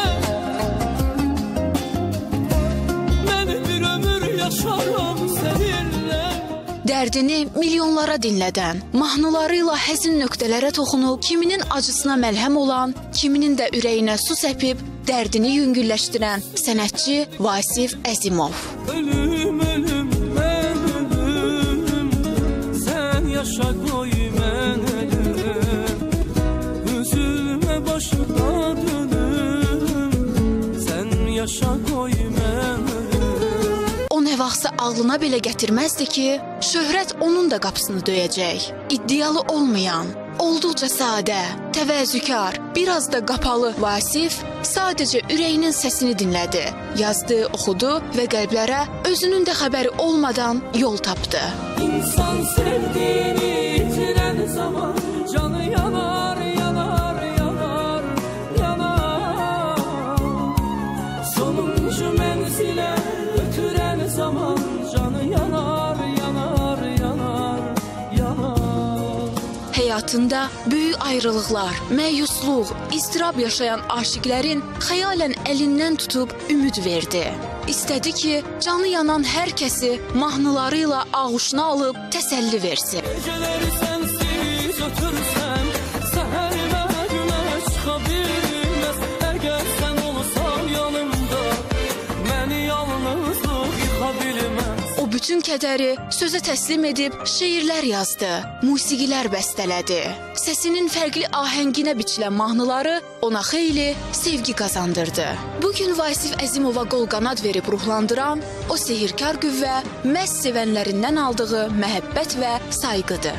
E: Mən bir ömür yaşarım səninlə.
J: Dərdini milyonlara dinlədən, mahnılarıyla həzin nöqtələrə toxunub, kiminin acısına məlhəm olan, kiminin də ürəyinə su səpib, dərdini yüngülləşdirən sənətçi Vasif Əzimov.
E: Ölüm, ölüm, mən ölüm, sən yaşa qoy mən ölüm, üzülmə başına dönüm, sən yaşa qoy mən ölüm.
J: O nə vaxtsa ağlına belə gətirməzdi ki, şöhrət onun da qapısını döyəcək. İddialı olmayan, olduqca sadə, təvəzzükar, biraz da qapalı Vasif sadəcə ürəyinin səsini dinlədi, yazdı, oxudu və qəlblərə özünün də xəbəri olmadan yol tapdı.
E: İnsan sevdiyini itirən zaman canı yanar, yanar, yanar, yanar. Sonuncu mənzilə ötürən zaman canı yanar, yanar, yanar, yanar.
J: Həyatında böyük ayrılıqlar, məyusluq, istirab yaşayan aşiqlərin xəyalən əlindən tutub ümid verdi. İstədi ki, canı yanan hər kəsi mahnılarıyla ağuşuna alıb təsəlli versin.
E: Gecələri sənsiz ötürsən, səhərimə günəş çıxa bilməz. Əgər sən olsan yanımda, məni yalnızlıq yıxa bilməz.
J: O bütün kədəri sözə təslim edib şeirlər yazdı, musiqilər bəstələdi. Səsinin fərqli ahənginə biçilən mahnıları ona xeyli sevgi qazandırdı. Bugün Vasif Əzimova qol-qanad verib ruhlandıran o sehirkar qüvvə məhz sevənlərindən aldığı məhəbbət və sayğıdır.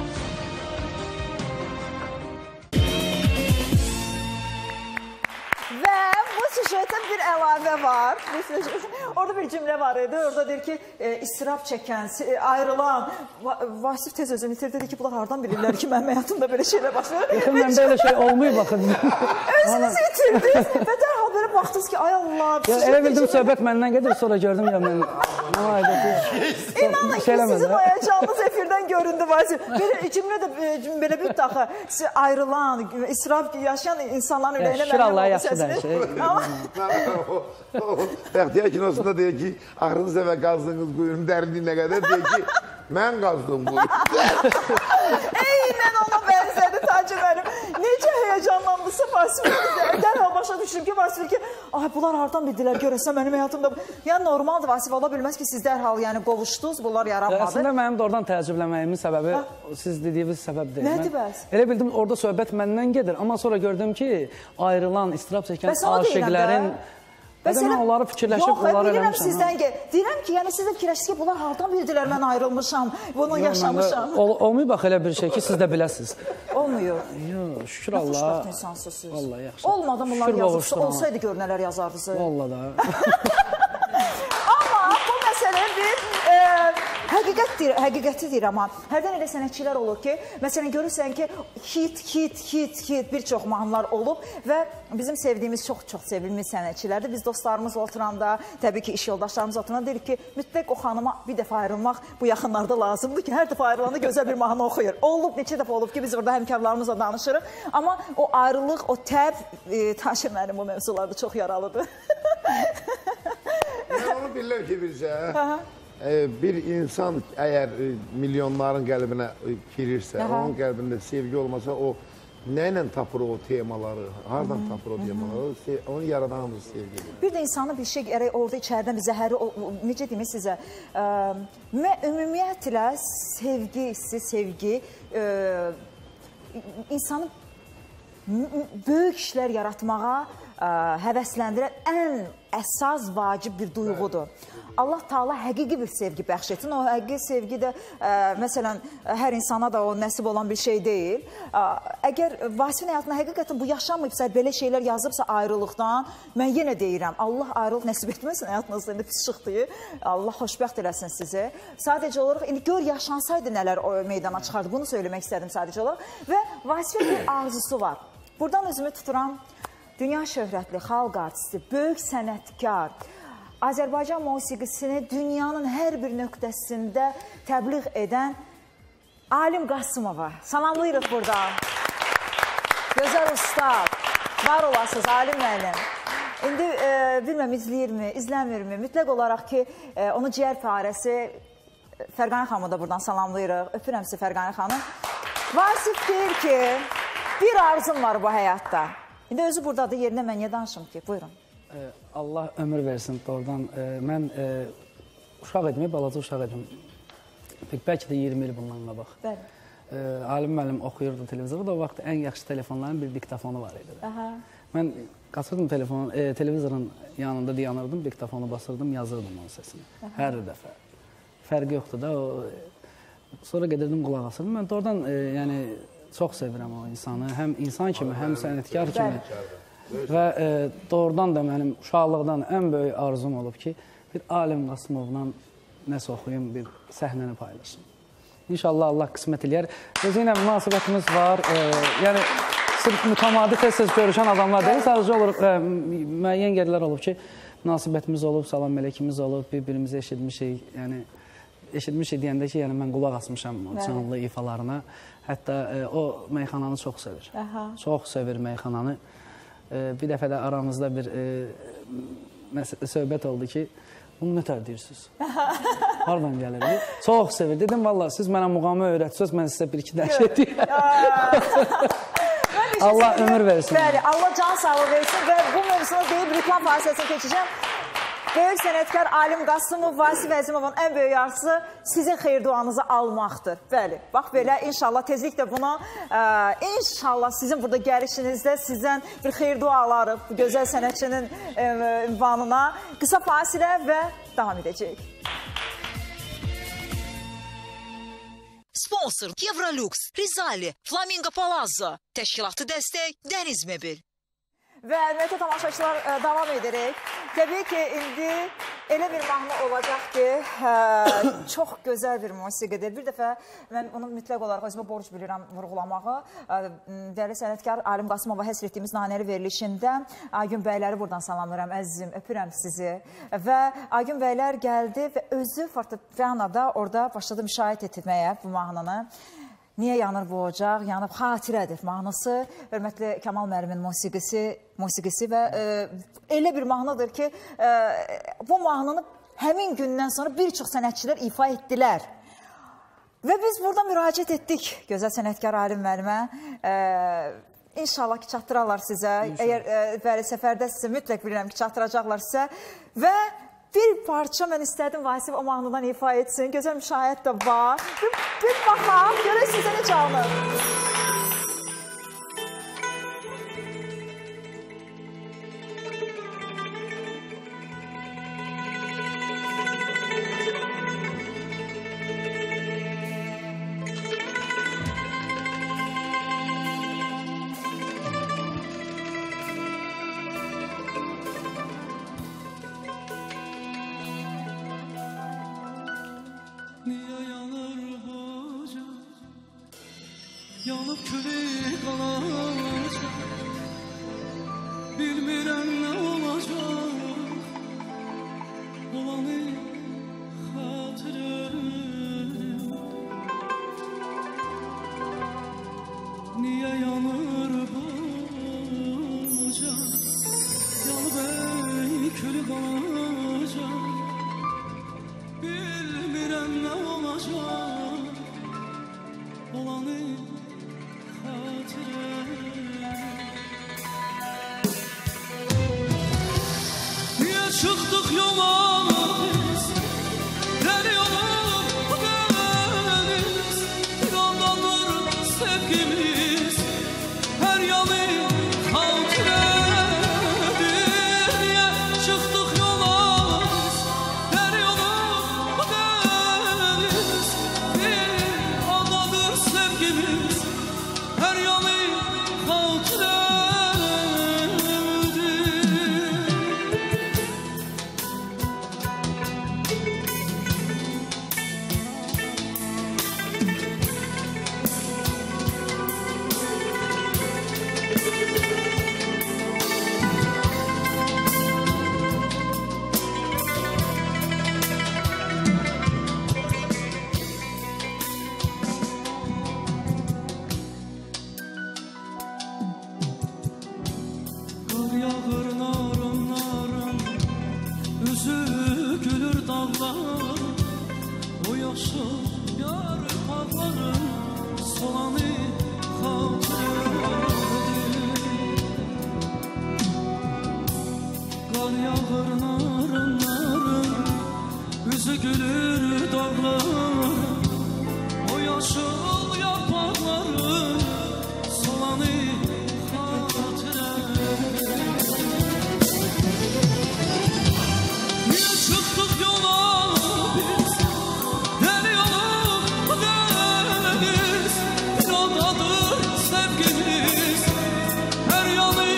A: Və bu sujetə bir əlavə var. Orada bir cümlə var idi. Orada deyir ki, istirab çəkən, ayrılan. Vasif tez özünü itirdi. Dedi ki, bunlar hardan bilirlər ki, mənim həyatımda belə şeylər başlayır.
C: Mən belə şey olmayıb baxın.
A: Özünüzü itirdiniz və dərhal belə baxdınız ki, ay Allah.
C: Elə bildim, söhbət məndən gedir, sonra gördüm ya mən.
A: İnanın ki, sizin ayacağınız efirdən göründü Vasif. Cümlə də belə bir daxı, ayrılan, istirab yaşayan insanların ürəyinə
C: şükür Allaha yaxşıdır.
B: Bəxtiyar kinosunda deyir ki, axırıncı səfə qazdığınız quyunun dərinliyinə qədər deyir ki, mən qazdım quyu.
A: Eynən ona bənzədi Tacı mənim. Necə həyəcanlanmışsa Vasif. Dərhal başa düşdüm ki, Vasif ki, ay bunlar hardan bildilər, görəsən mənim həyatımda. Yəni normaldır Vasif, ola bilməz ki, siz dərhal yəni qovuşdunuz, bunlar yaranmadı.
C: Əslində mənim də oradan təəccübləməyimin səbəbi siz dediyiniz səbəb deyil.
A: Nədir bəs?
C: Elə bildim, orada söhbət məndən gedir, amma sonra gördüm ki, ayrılan, istirab çəkən aşiqlərin... Mən onları fikirləşib, onları eləmişəm.
A: Yox, sizdən gəl. Deyirəm ki, yəni siz də fikirləşsiniz ki, bunlar hardan bildilər, mən ayrılmışam, bunu yaşamışam.
C: Olmayıb bax elə bir şey ki, siz də biləsiniz.
A: Olmuyor.
C: Yox, şükür Allah.
A: Xoşbəxt insansınız siz.
C: Vallahi yaxşı.
A: Olmadan bunlar yazıbsa, olsaydı gör nələr yazardınız.
C: Vallahi da.
A: Amma deyir, həqiqəti deyir, amma hərdən elə sənətçilər olur ki, məsələn, görürsən ki, hit, hit, hit, hit bir çox mahnılar olub və bizim sevdiyimiz çox-çox sevilmiş sənətçilərdir. Biz dostlarımızla oturanda, təbii ki, iş yoldaşlarımızla oturanda deyirik ki, mütləq o xanıma bir dəfə ayrılmaq bu yaxınlarda lazımdır ki, hər dəfə ayrılanda gözəl bir mahnı oxuyur. Olub, neçə dəfə olub ki, biz orada həmkarlarımızla danışırıq, amma o ayrılıq, o təb, e, Taşir mənim bu mövzularda çox yaralıdır.
B: Mən onu bilirəm ki, bizə bir insan əgər milyonların qəlbinə girirsə, onun qəlbində sevgi olmasa, o nə ilə tapır o temaları, hardan tapır o temaları, onu yaradan hamısı sevgidir.
A: Bir də insanın bir şey, gərək orada içərdən bir zəhəri, necə deyim sizə, ümumiyyətlə sevgi, hissi, sevgi insanı böyük işlər yaratmağa həvəsləndirən ən əsas, vacib bir duyğudur. Allah Taala həqiqi bir sevgi bəxş etsin. O həqiqi sevgi də, məsələn, hər insana da o nəsib olan bir şey deyil. Əgər Vasifin həyatında həqiqətən bu yaşanmayıbsa, belə şeylər yazıbsa ayrılıqdan, mən yenə deyirəm, Allah ayrılıq nəsib etməsin həyatınızda, indi pis çıxdı. Allah xoşbəxt eləsin sizi. Sadəcə olaraq, indi gör yaşansaydı nələr meydana çıxardı, bunu söyləmək istədim sadəcə olaraq. Və Vasifin bir arzusu var. Buradan özümü tuturam, dünya şöhrətli, xalq artisti, böyük sənətkar, Azərbaycan musiqisini dünyanın hər bir nöqtəsində təbliğ edən Alim Qasımova. Salamlayırıq buradan. Gözəl ustad, var olasınız Alim müəllim. İndi e, bilməm, izləyirmi, izləmirmi? Mütləq olaraq ki, e, onun ciyər farəsi Fərqanə xanımı da buradan salamlayırıq. Öpürəm sizi Fərqanə xanım. Vasif deyir ki, bir arzum var bu həyatda. İndi özü buradadır, yerinə mən niyə danışım ki? Buyurun.
C: Allah ömür versin doğrudan. Mən uşaq idim, balaca uşaq idim. Bəlkə də iyirmi il bundan qabaq. Bəli. Alim müəllim oxuyurdu televizorda. O vaxt ən yaxşı telefonların bir diktafonu var idi. Aha. Mən qaçırdım telefonu, e, televizorun yanında dayanırdım, diktafonu basırdım, yazırdım onun səsini. Aha. Hər dəfə. Fərqi yoxdur da. O, sonra gedirdim qulaq asırdım. Mən doğrudan e, yəni çox sevirəm o insanı. Həm insan kimi, həm sənətkar kimi. Və e, doğrudan da mənim uşaqlıqdan ən böyük arzum olub ki, bir Alim Qasımovla nəsə oxuyum, bir səhnəni paylaşım. İnşallah Allah qismət eləyər. Özü ilə münasibətimiz var. E, yəni, sırf mütəmadi tez-tez görüşən adamlar deyil. Sadəcə olur, e, müəyyən yerlər olub ki, münasibətimiz olub, salam mələkimiz olub, bir-birimizi eşitmişik. Yəni, eşitmişik deyəndə ki, yəni, mən qulaq asmışam o canlı ifalarına. Hətta e, o meyxananı çox sevir. Aha. Çox sevir meyxananı. E, bir dəfə də aramızda bir e, söhbət oldu ki, bunu nətər deyirsiniz? Hardan gəlir? Çox sevir. Dedim, valla, siz mənə muğamı öyrətsiniz, mən sizə bir-iki dərşə deyəm. Allah ömür versin.
A: Bəli, Allah can sağlığı versin və bu mövzunu deyib reklam fasiləsini keçəcəm. Böyük sənətkar Alim Qasımov, Vasif Əzimovun ən böyük arzusu sizin xeyir duanızı almaqdır. Bəli, bax belə, inşallah tezliklə buna, ə, inşallah sizin burada gəlişinizdə sizdən bir xeyir dua alarıq bu gözəl sənətçinin ünvanına. Qısa fasilə və davam edəcəyik.
F: Sponsor Evrolux, Rizali, Flamingo Palazzo, təşkilatı dəstək Dəniz Möbil.
A: Və əlbəttə tamaşaçılar ə, davam edirik. Təbii ki, indi elə bir mahnı olacaq ki, ə, çox gözəl bir musiqidir. Bir dəfə mən onu mütləq olaraq özümə borc bilirəm vurğulamağı. Ə, dəyərli sənətkar Alim Qasımova həsr etdiyimiz nanəli verilişində Aygün bəyləri buradan salamlayıram, əzizim, öpürəm sizi. Və Aygün bəylər gəldi və özü fortepianoda orada başladı müşahidə etməyə bu mahnını. Niyə yanır bu ocaq? Yanıb xatirədir mahnısı. Hörmətli Kamal müəllimin musiqisi, musiqisi və e, elə bir mahnıdır ki, e, bu mahnını həmin gündən sonra bir çox sənətçilər ifa etdilər. Və biz burada müraciət etdik gözəl sənətkar Alim müəllimə. E, İnşallah ki, çatdırarlar sizə. Əgər e, bəli, səfərdə sizə mütləq bilirəm ki, çatdıracaqlar sizə. Və bir parça mən istədim Vasif o mahnıdan ifa etsin. Gözəl müşahidə də var. Bir, bir baxaq, görək sizə necə alınır.
E: Niye yanır yanıb külü qalacaq. Bilmirəm nə olacaq, olanı xatirəm. Niyə yanır bu can, yanıb ey külü qalacaq. Bilmirəm nə olacaq, olanı xatirəm. Niyə çıxdıq yola biz, dəli yolub bu dəniz, bir andadır sevgimiz, hər yanı xatirədir. Niyə çıxdıq yola biz, dəli yolub bu dəniz, bir andadır sevgimiz, hər yanı xatirədir. Qar yağır narım narım, üzü gülür dağlar. O yaşıl yarpaqların solanı xatirədir. Qar yağır narım narım, üzü gülür dağlar. O yaşıl yarpaqların solanı Niyə çıxdıq yola biz, dəli yolub bu dəniz, bir adadır sevgimiz, hər yanı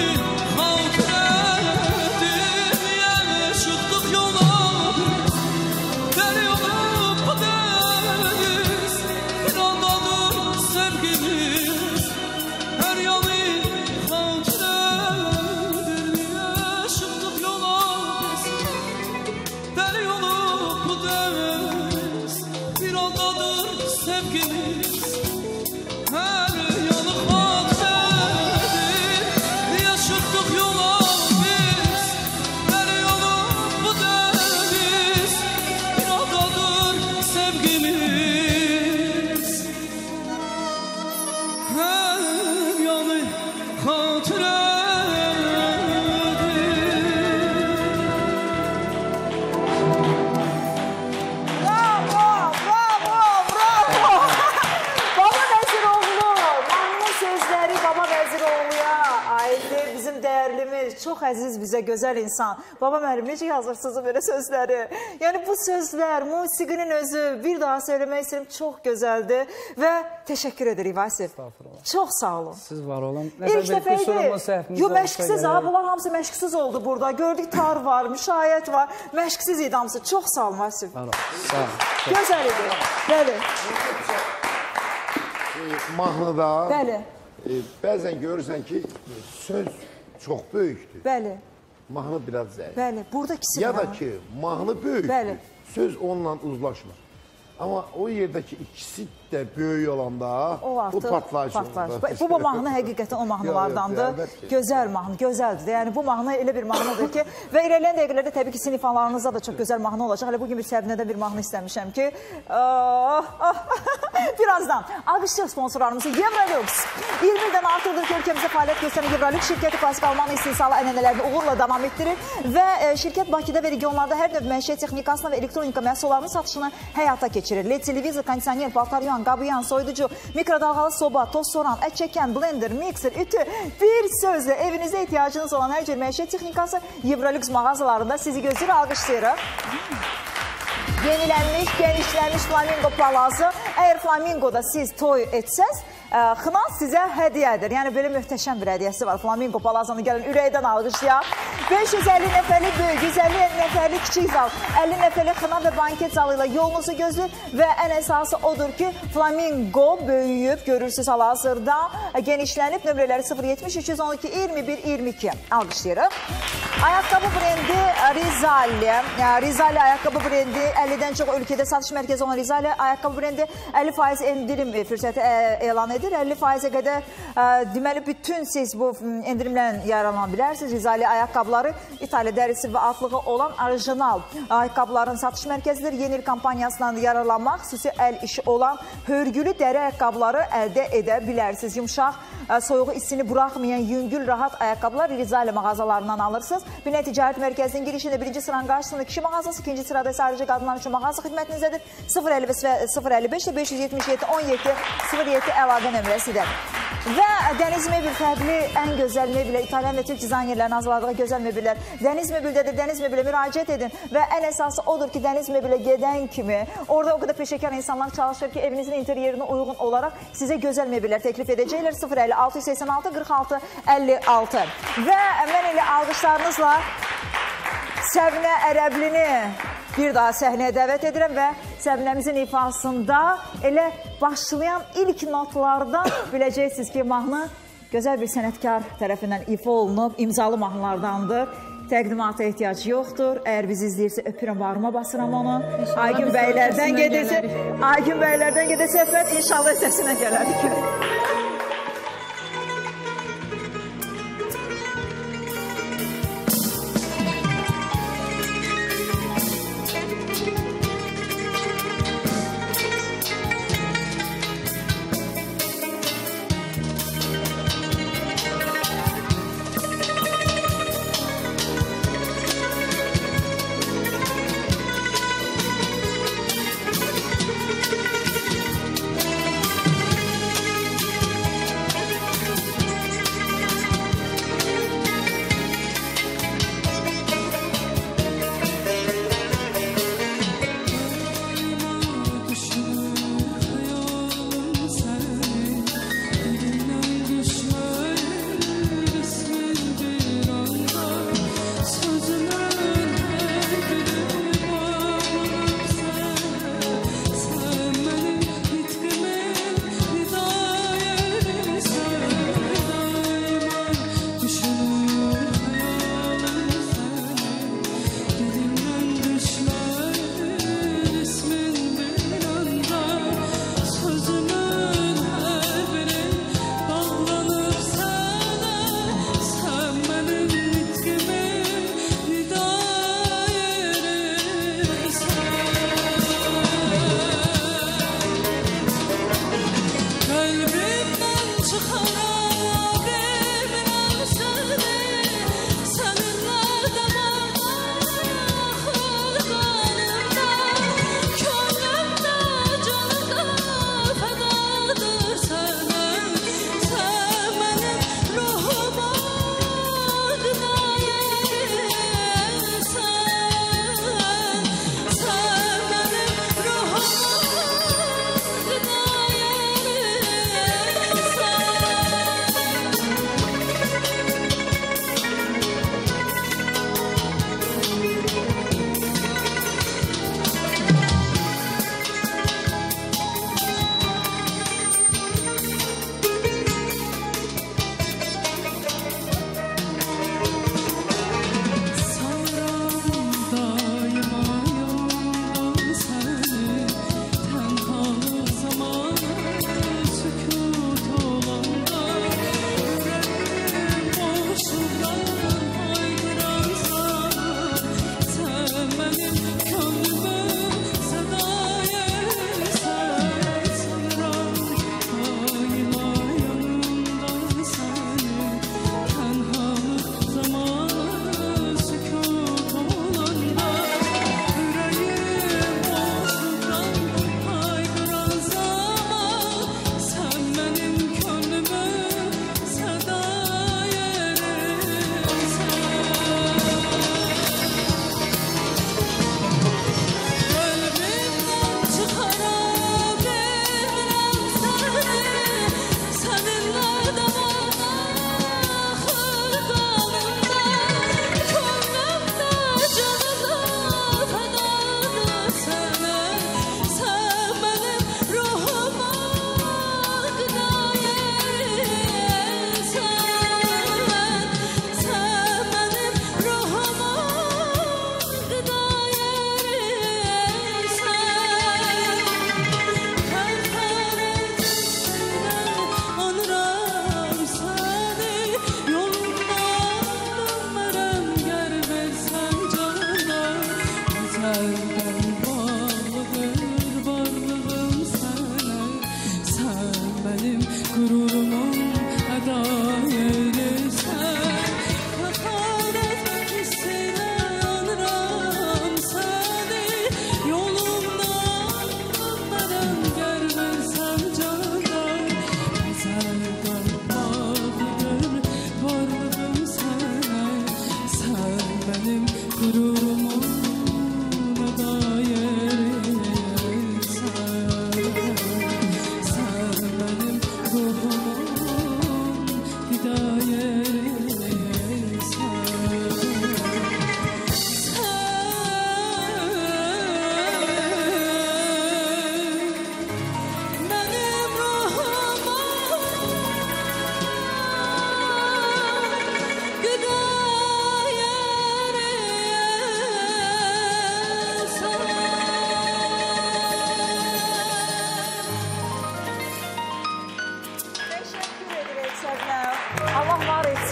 E: xatirədir. Niyə çıxdıq yola biz, dəli yolub bu dəniz, bir adadır sevgimiz, hər yanı xatirədir. Niyə çıxdıq yola biz, dəli yolub bu dəniz, bir andadır sevgimiz, hər yanı xatirədir. Niyə çıxdıq yola biz, dəli yolub bu dəniz, bir andadır sevgimiz, hər yanı xatirədir.
A: Bravo, bravo, bravo. Baba Vəziroğlu, mahnının sözləri Baba Vəziroğluya aiddir. Bizim dəyərlimiz, çox əziz bizə gözəl insan. Baba müəllim, necə yazırsınız belə sözləri? Yəni bu sözlər, musiqinin özü, bir daha söyləmək istəyirəm, çox gözəldir və təşəkkür edirik Vasif. Çox sağ olun.
C: Siz var olun.
A: İlk dəfə idi. Yo, məşqsiz ha, bunlar hamısı məşqsiz oldu burada. Gördük tar var, müşayiət var. Məşqsiz idi hamısı. Çox sağ olun Vasif.
C: Var olun. Sağ olun.
A: Gözəl idi. Bəli.
B: Mahnıda
A: Bəli.
B: e, bəzən görürsən ki, söz çox böyükdür.
A: Bəli.
B: Mahnı biraz zəif.
A: Bəli. Burada ikisi
B: Ya
A: var.
B: da ki, mahnı böyükdür.
A: Bəli.
B: Söz onunla uzlaşmır. Amma o yerdəki ikisi də böyük olanda
A: O artıq
B: bu partlayış
A: partlayış.
B: olur.
A: Bu, bu mahnı həqiqətən o mahnılardandır.
B: Yox, yox, əlbəttə.
A: Gözəl mahnı, gözəldir. Yəni bu mahnı elə bir mahnıdır ki, və irəliləyən dəqiqələrdə təbii ki, siniflarınızda da çox gözəl mahnı olacaq. Hələ bugün bir Səbinədə bir mahnı istəmişəm ki, ah, ah, birazdan alqışlıq sponsorlarımızı Evrolux. iyirmi ildən artıqdır ki, ölkəmizdə fəaliyyət göstərən Evrolux şirkəti klasik Alman istehsalı ənənələrini uğurla davam etdirir və e, şirkət Bakıda və regionlarda hər növ məişət texnikasını və elektronika məhsullarının satışını həyata keçirir. L E D televizor, kondisioner, paltaryan, qabıyan, soyuducu, mikrodalğalı soba, toz soran, ət çəkən, blender, mikser, ütü, bir sözlə evinizdə ehtiyacınız olan hər cür məişət texnikası Evrolux mağazalarında sizi gözləyir, alqışlayırıq. Yenilənmiş, genişlənmiş Flamingo palazı. Əgər Flamingoda siz toy etsəz, Xınaz sizə hədiyyədir. Yəni, belə möhtəşəm bir hədiyyəsi var. Flamingo palazanı gəlin ürəkdən alqışlayaq. beş yüz əlli nəfərlik böyük, yüz əlli nəfərlik kiçik zal, əlli nəfərlik xına və banket zalı ilə yolunuzu gözləyir və ən əsası odur ki, Flamingo böyüyüb, görürsünüz hal-hazırda, genişlənib, nömrələri sıfır yetmiş üç yüz on iki iyirmi bir iyirmi iki alqışlayırıq. Ayaqqabı brendi Rizali, Rizali ayaqqabı brendi əllidən çox ölkədə satış mərkəzi olan Rizali ayaqqabı brendi əlli faiz endirim fürsəti elan edir. əlli faizə qədər deməli bütün siz bu endirimlə yararlana bilərsiniz. Rizali ayaqqabıları İtaliya dərisi və altlığı olan orijinal ayaqqabıların satış mərkəzidir. Yeni il kampaniyasından yararlanmaq, xüsusi əl işi olan hörgülü dəri ayaqqabıları əldə edə bilərsiniz. Yumşaq, soyuğu istini buraxmayan yüngül, rahat ayaqqabılar Rizali mağazalarından alırsınız. Binə Ticarət Mərkəzinin girişində birinci sıranın qarşısında kişi mağazası, ikinci sırada sadəcə qadınlar üçün mağazası xidmətinizdədir. sıfır əlli beş beş yüz yetmiş yeddi on yeddi sıfır yeddi əlaqə nömrəsidir. Və Dəniz Mebel fərqli, ən gözəl meblə, İtalyan və Türk dizaynerlərin hazırladığı gözəl mebellər Dəniz Mebildədir. Dəniz Mebelə müraciət edin və ən əsası odur ki, Dəniz Mebelə gedən kimi orada o qədər peşəkar insanlar çalışır ki, evinizin interyerinə uyğun olaraq sizə gözəl mebellər təklif edəcəklər. sıfır əlli altı yüz səksən altı qırx altı əlli altı. Və mən elə alqışlarınızla Səbinə Ərəblini bir daha səhnəyə dəvət edirəm və Səbinəmizin ifasında elə başlayan ilk notlardan biləcəksiniz ki, mahnı gözəl bir sənətkar tərəfindən ifa olunub, imzalı mahnılardandır. Təqdimata ehtiyac yoxdur. Əgər bizi izləyirsə, öpürəm, bağrıma basıram onu. Aygün bəylərdən gedirsə, Aygün bəylərdən gedirsə, söhbət inşallah ötəsinə gələrik.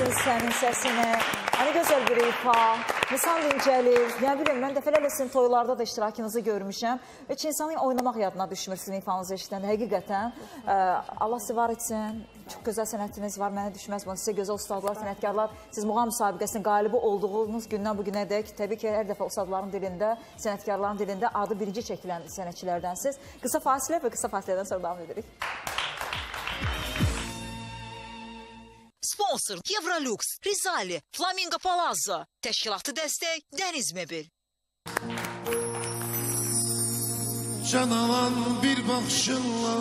A: eşitsin sənin səsini. Hani gözəl bir ifa, Nisan dincəlir. Yəni bilin, mən dəfələrlə sizin toylarda da iştirakınızı görmüşəm. Və ki, insanın oynamaq yadına düşmür sizin ifanızı eşitəndə. Həqiqətən, Allah sizi var etsin. Çox gözəl sənətiniz var, mənə düşməz bunu. Sizə gözəl ustadlar, sənətkarlar, siz muğam müsabiqəsinin qalibi olduğunuz gündən bu günə dək, təbii ki, hər dəfə ustadların dilində, sənətkarların dilində adı birinci çəkilən sənətçilərdənsiz. Qısa fasilə və qısa fasilədən sonra davam edirik.
F: Sponsor Evrolux, Rizali, Flamingo Palazzo, təşkilatı dəstək Dəniz Mebel.
H: Can alan bir baxışınla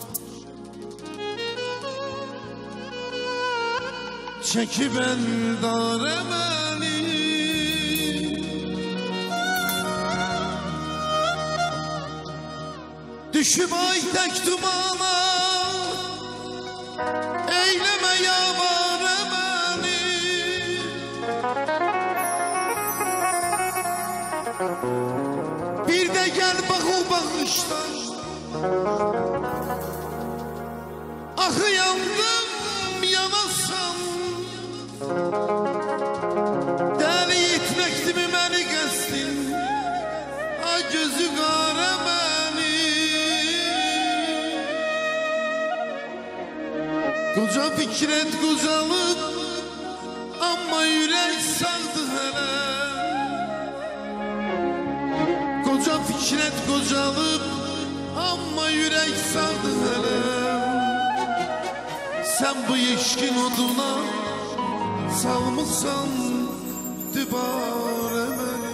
H: çəkib əndar əməli düşüb ay tək dumana eyləmə yavar əməli bir də gəl bax o baxışdan axı yandım yanasan dəli etməkdimi məni qəsdin ay gözü qara məni qoca fikrət qocalıb amma ürək sağdı hələ qoca fikrət qocalıb amma ürək sağdı hələ sən bu yeşkin oduna salmışsan dübarə məni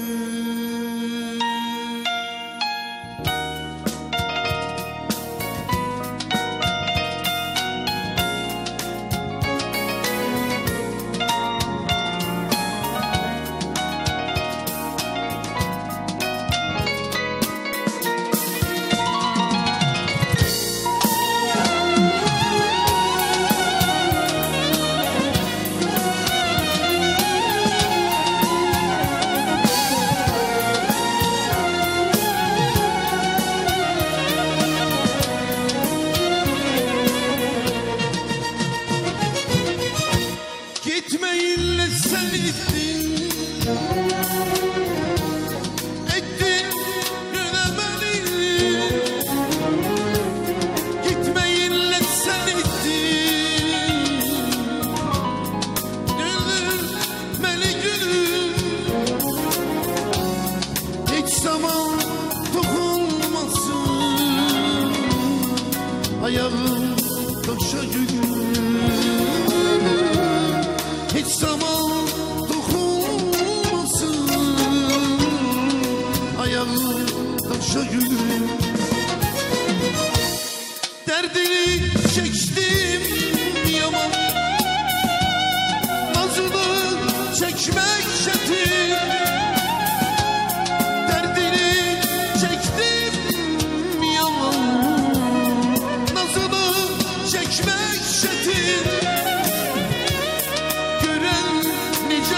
H: ayağım taşa gülür hiç zaman dokunmasın ayağım taşa gülür derdini çektim yaman nazını çekmek çetin derdini çektim yaman nazını çekmek çetin gören nice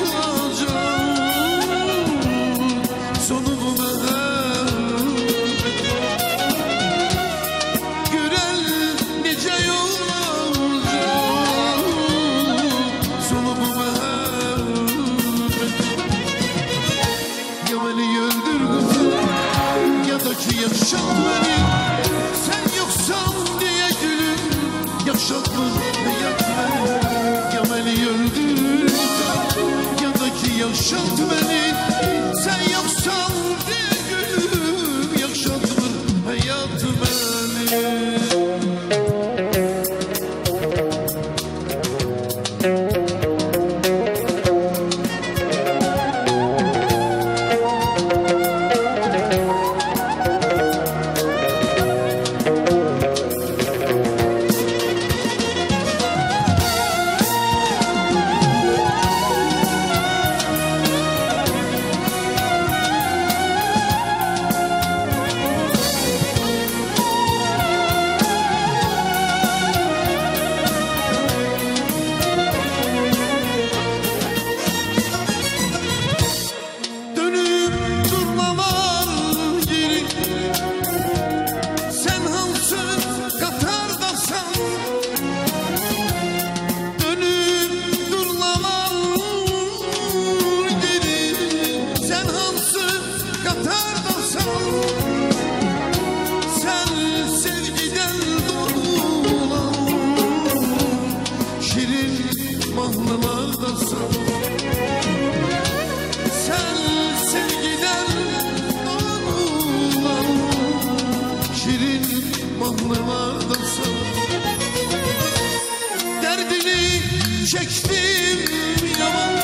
H: olacak sonu bu gören nice olacak sonu bu varsa sen sevgiden ağlar, şirin mahlılardansan derdini çektim yaman,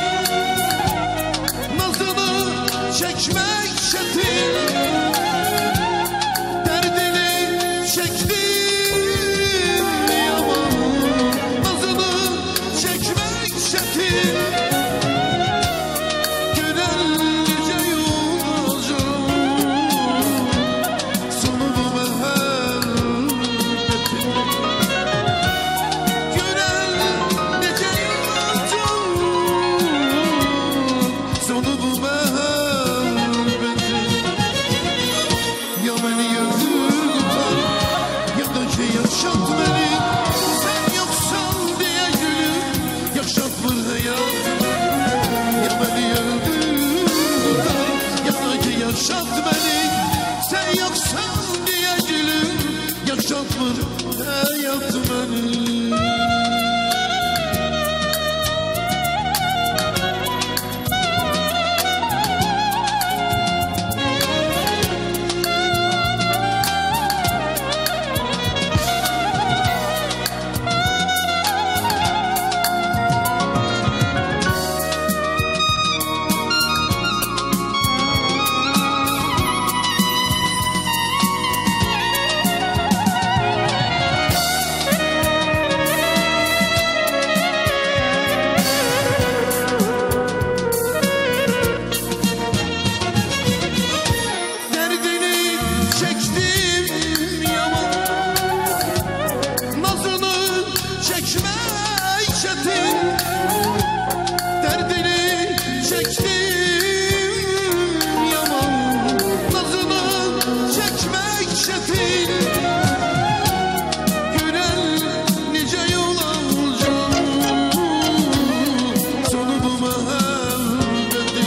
H: nazını çekmek çetin, derdini çektim yaman, nazını çekmek çetin, gönelce yolacağım sonunu mehabetin, gönelce yolacağım sonunu mehabetin. Ya beni öldür tutar ya da ki yaşat beni, sen yoksan diye gülüm yaşatmır hayatımı. Ya beni öldür tutar ya da ki yaşat beni, sen yoksan diye gülüm yaşatmır hayatımı. Derdini çektim yaman, nazını çekmek çetin, derdini çektim yaman, nazını çekmek çetin, gönel nice yol alacağım sonunu mehabetin,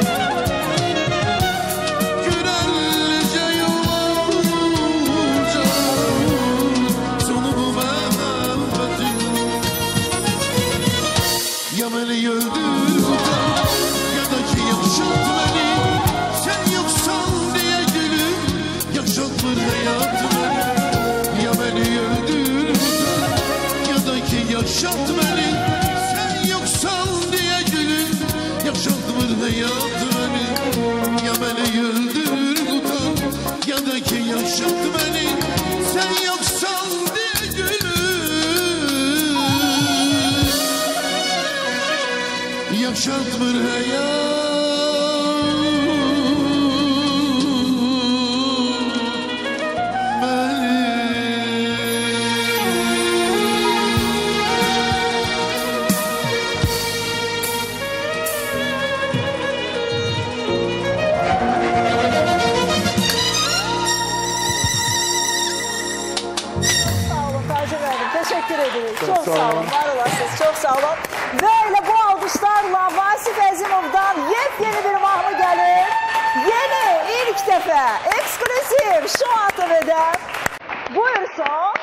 H: gönelce yol alacağım sonunu mehabetin. Ya beni öldür tutar ya da ki yaşat beni, sen yoksan diye gülüm yaşatmır hayatımı. Ya beni öldür tutar ya da ki yaşat beni, sen yoksan diye gülüm yaşatmır hayatımı. Ya beni öldür tutar ya da ki yaşat beni, sen yoksan diye gülüm yaşatmır hayatımı.
A: Sağ olun Taci Bey'im. Teşekkür ederiz. Çok, sağ olun. Var olasınız. Çok sağ olun. Böyle bu alkışlarla Vasif Əzimov'dan yepyeni bir mahnı gelir. Yeni, ilk defa, eksklusif şu A T V'de. Buyursun.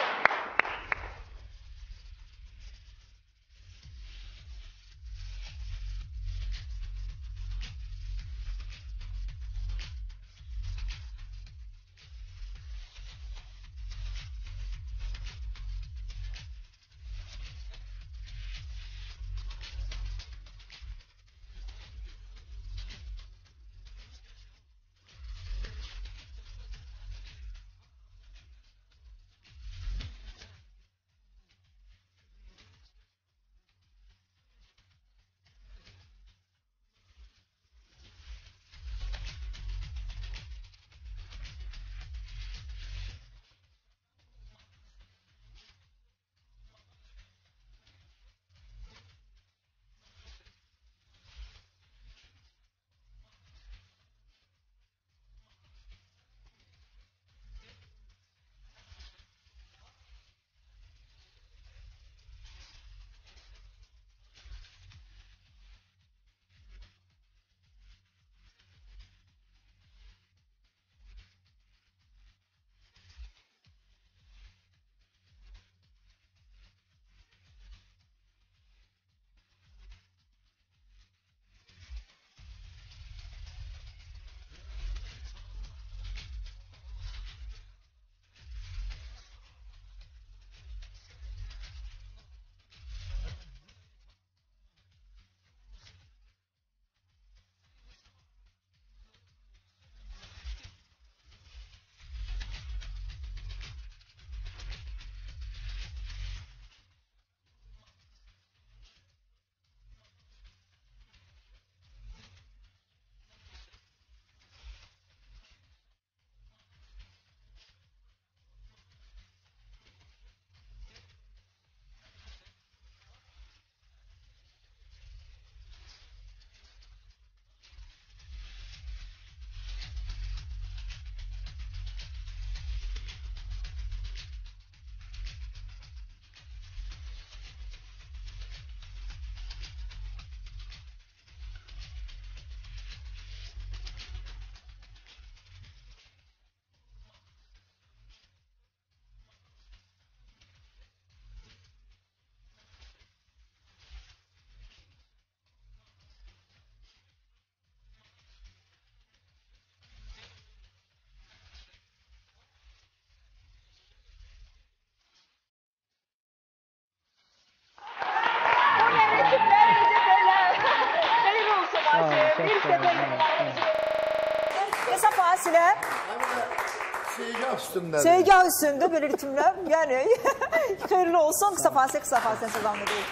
A: Şans ilə.
B: Seygah üstündədir.
A: Seygah üstündə belə ritmlə. Yəni, xeyirli olsun. Qısa fasilə, qısa fasilə davam edelim.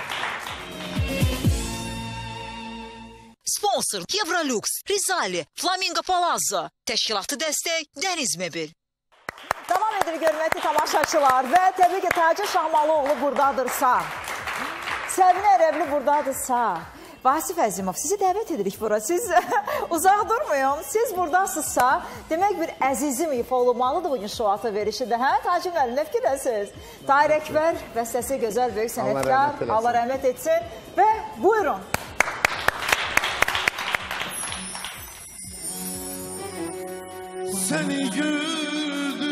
F: Sponsor Evrolux, Rizali, Flamingo Palazzo, təşkilatı dəstək Dəniz Mebel.
A: Davam edir görməkli tamaşaçılar və təbii ki, Tacir Şahmalıoğlu buradadırsa, Səbinə Ərəbli buradadırsa, Vasif Əzimov, sizi dəvət edirik bura. Siz uzaq durmayın. Siz buradasınızsa, demək bir əzizim ifa olmalıdır bugün şoata verişidə. Hə, Tacir müəllim, nə fikirdəsiniz? Tahir Əkbər, bəstəsi gözəl, böyük sənətkar. Allah rəhmət etsin. Və buyurun.
H: Səni gördüm,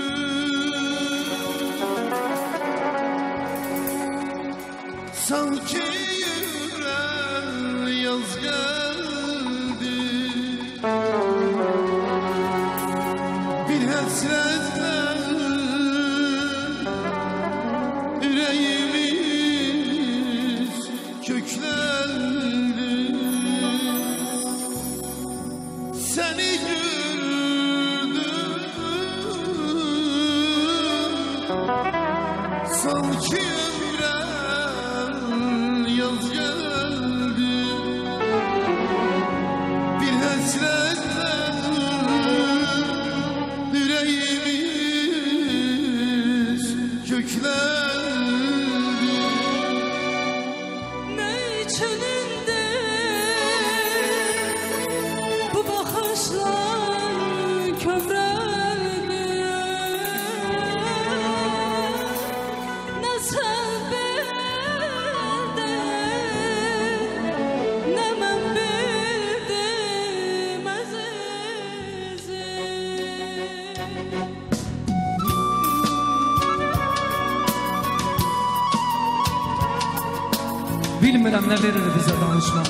H: sanki yaz geldi, bir hasretle yüreğimiz köklendi. Seni gördüm, sanki ömrüm yaz geldi.
E: Bilmirəm nə verir bizə danışmaq.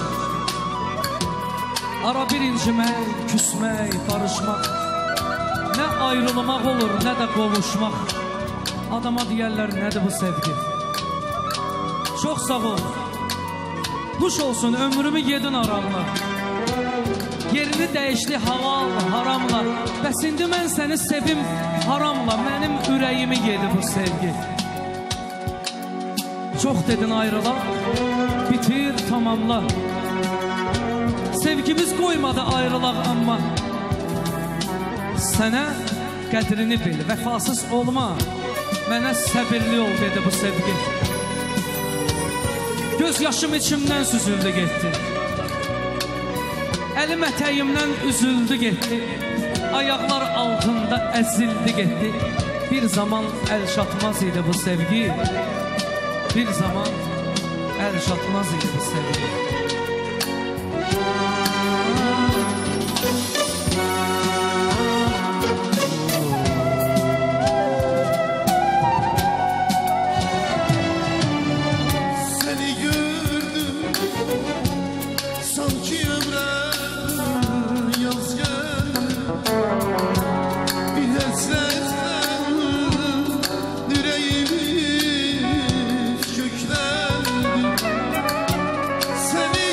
E: Ara bir incimək, küsmək, barışmaq. Nə ayrılmaq olur, nə də qovuşmaq. Adama deyərlər, nədir bu sevgi? Çox sağ ol. Huş olsun, ömrümü yedin aramla. Yerini dəyişdi halal, haramla. Bəs indi mən səni sevim haramla. Mənim ürəyimi yedi bu sevgi. Çox dedin ayrılaq, bitir, tamamla. Sevgimiz qoymadı ayrılaq amma sənə qədrini bil, vəfasız olma. Mənə səbirli ol dedi bu sevgi. Göz yaşım içimdən süzüldü getdi. Əlim ətəyimdən üzüldü getdi. Ayaqlar altında əzildi getdi. Bir zaman əl çatmaz idi bu sevgi. Bir zaman el çatmaz idi sevgi.
H: Seni gördüm, sanki ömrüm yaz geldi. Bir hasretten yüreğimi köklendi. Seni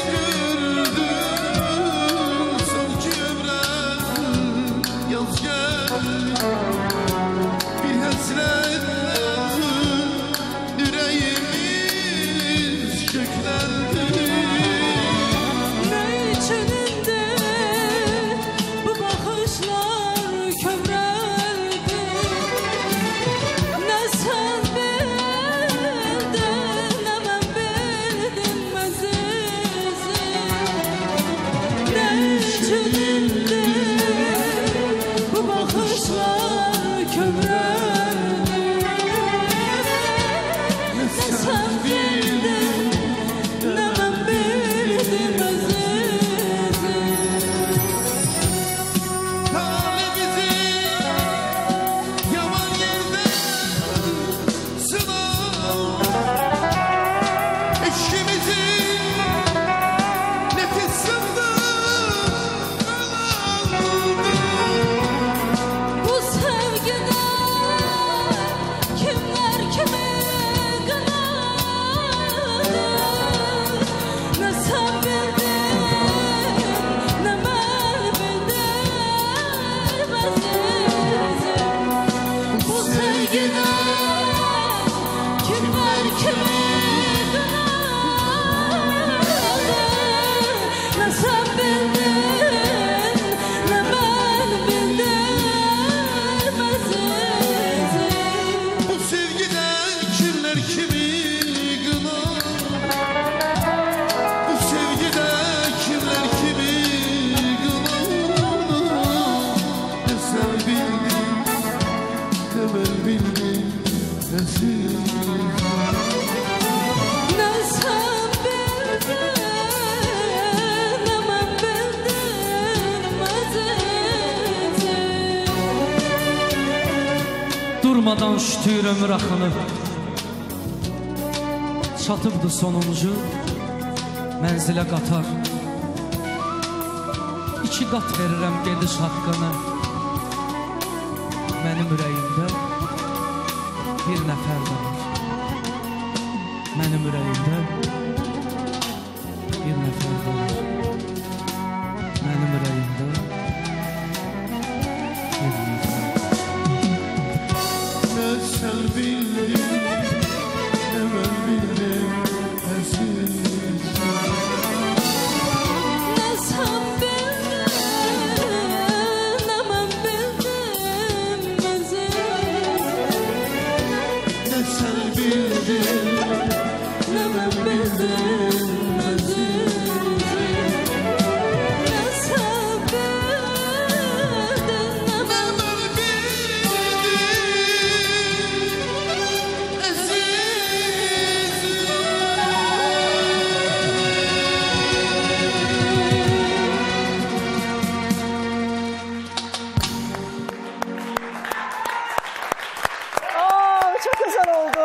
E: Ne sen bildin, ne ben bildim əzizi. Durmadan şütür ömür axını, çatıbdı sonuncu mənzilə qatar. İki qat verirəm gediş haqqını, mənim ürəyimdə bir nəfər də var. Mənim ürəyimdə bir nəfər də var. Mənim ürəyimdə bir nəfər.
H: Ne sen bildin, ne ben bildim aziz.
E: Ne sen bildin, ne ben bildim aziz.
H: Ne sen bildin, ne ben bildim aziz.
E: Ne sen bildin, ne ben
A: Oo, çok güzel oldu.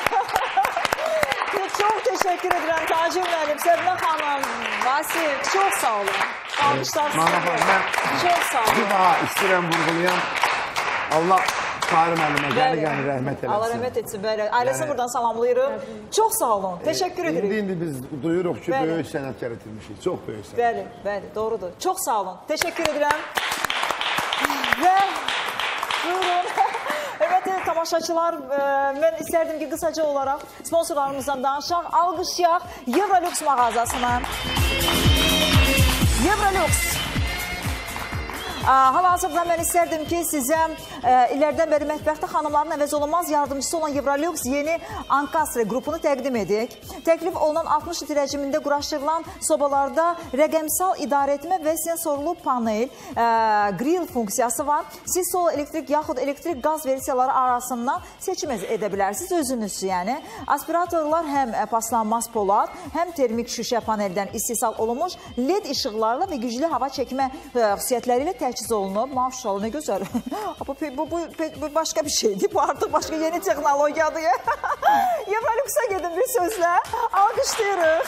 A: Çok teşekkür ederim Tacir benim, Səbinə xanım, Vasif, çok sağ olun. Almışlar size.
B: Ben
A: Çok sağ olun.
B: bir daha istəyirəm vurğulayam. Allah Tarım əlime gəli gəli rəhmət eləsin.
A: Allah rəhmət etsin. Bəli. Ailəsini buradan salamlayırıq. Çox sağ olun. Teşekkür ederim.
B: İndi indi biz duyuruq ki,
A: Bəli.
B: böyük sənətkar itirmişik. Çox böyük sənətkar.
A: Bəli, bəli, doğrudur. Çox sağ olun. Teşekkür edirəm. Və buyurun. Evet, tamaşaçılar, e, mən istərdim ki, qısaca olaraq sponsorlarımızdan danışaq. Alqışlayaq Evrolux mağazasına. Evrolux. Hal-hazırda mən istərdim ki, sizə e, illərdən bəri mətbəxtdə xanımların əvəz olunmaz yardımcısı olan Evrolux yeni Ankastre qrupunu təqdim edik. Təklif olunan altmış litr həcmində quraşdırılan sobalarda rəqəmsal idarəetmə və sensorlu panel, e, grill funksiyası var. Siz sol elektrik yaxud elektrik qaz versiyaları arasından seçim edə bilərsiniz özünüz. Yəni, aspiratorlar həm paslanmaz polad, həm termik şüşə paneldən istehsal olunmuş led işıqlarla və güclü hava çəkmə xüsusiyyətləri ilə təchiz olunub. Maşallah, nə gözəl. bu, bu, bu, bu başqa bir şeydir. Bu artıq başqa yeni texnologiyadır. Evrolux'a gedin bir sözlə. Alqışlayırıq.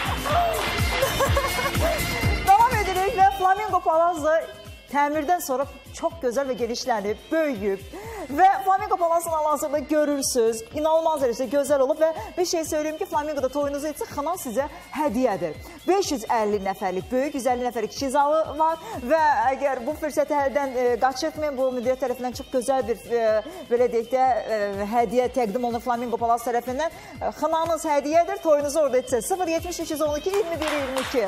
A: Davam edirik və Flamingo Palazzo təmirdən sonra çox gözəl və genişlənib, böyüyüb və Flamingo Palazzo'nun hal-hazırda görürsünüz. İnanılmaz dərəcədə gözəl olub və bir şey söyleyeyim ki, Flamingo'da toyunuzu etsə, xanam sizə hədiyyədir. beş yüz əlli nəfərlik böyük, yüz əlli nəfərlik kiçik zalı var və əgər bu fürsəti əldən e, qaçırtmayın, bu müdiriyyət tərəfindən çox gözəl bir e, belə deyək də e, hədiyyə təqdim olunur Flamingo Palazzo tərəfindən. E, xınanız hədiyyədir, toyunuzu orada etsə sıfır yetmiş üç yüz on iki iyirmi bir iyirmi iki.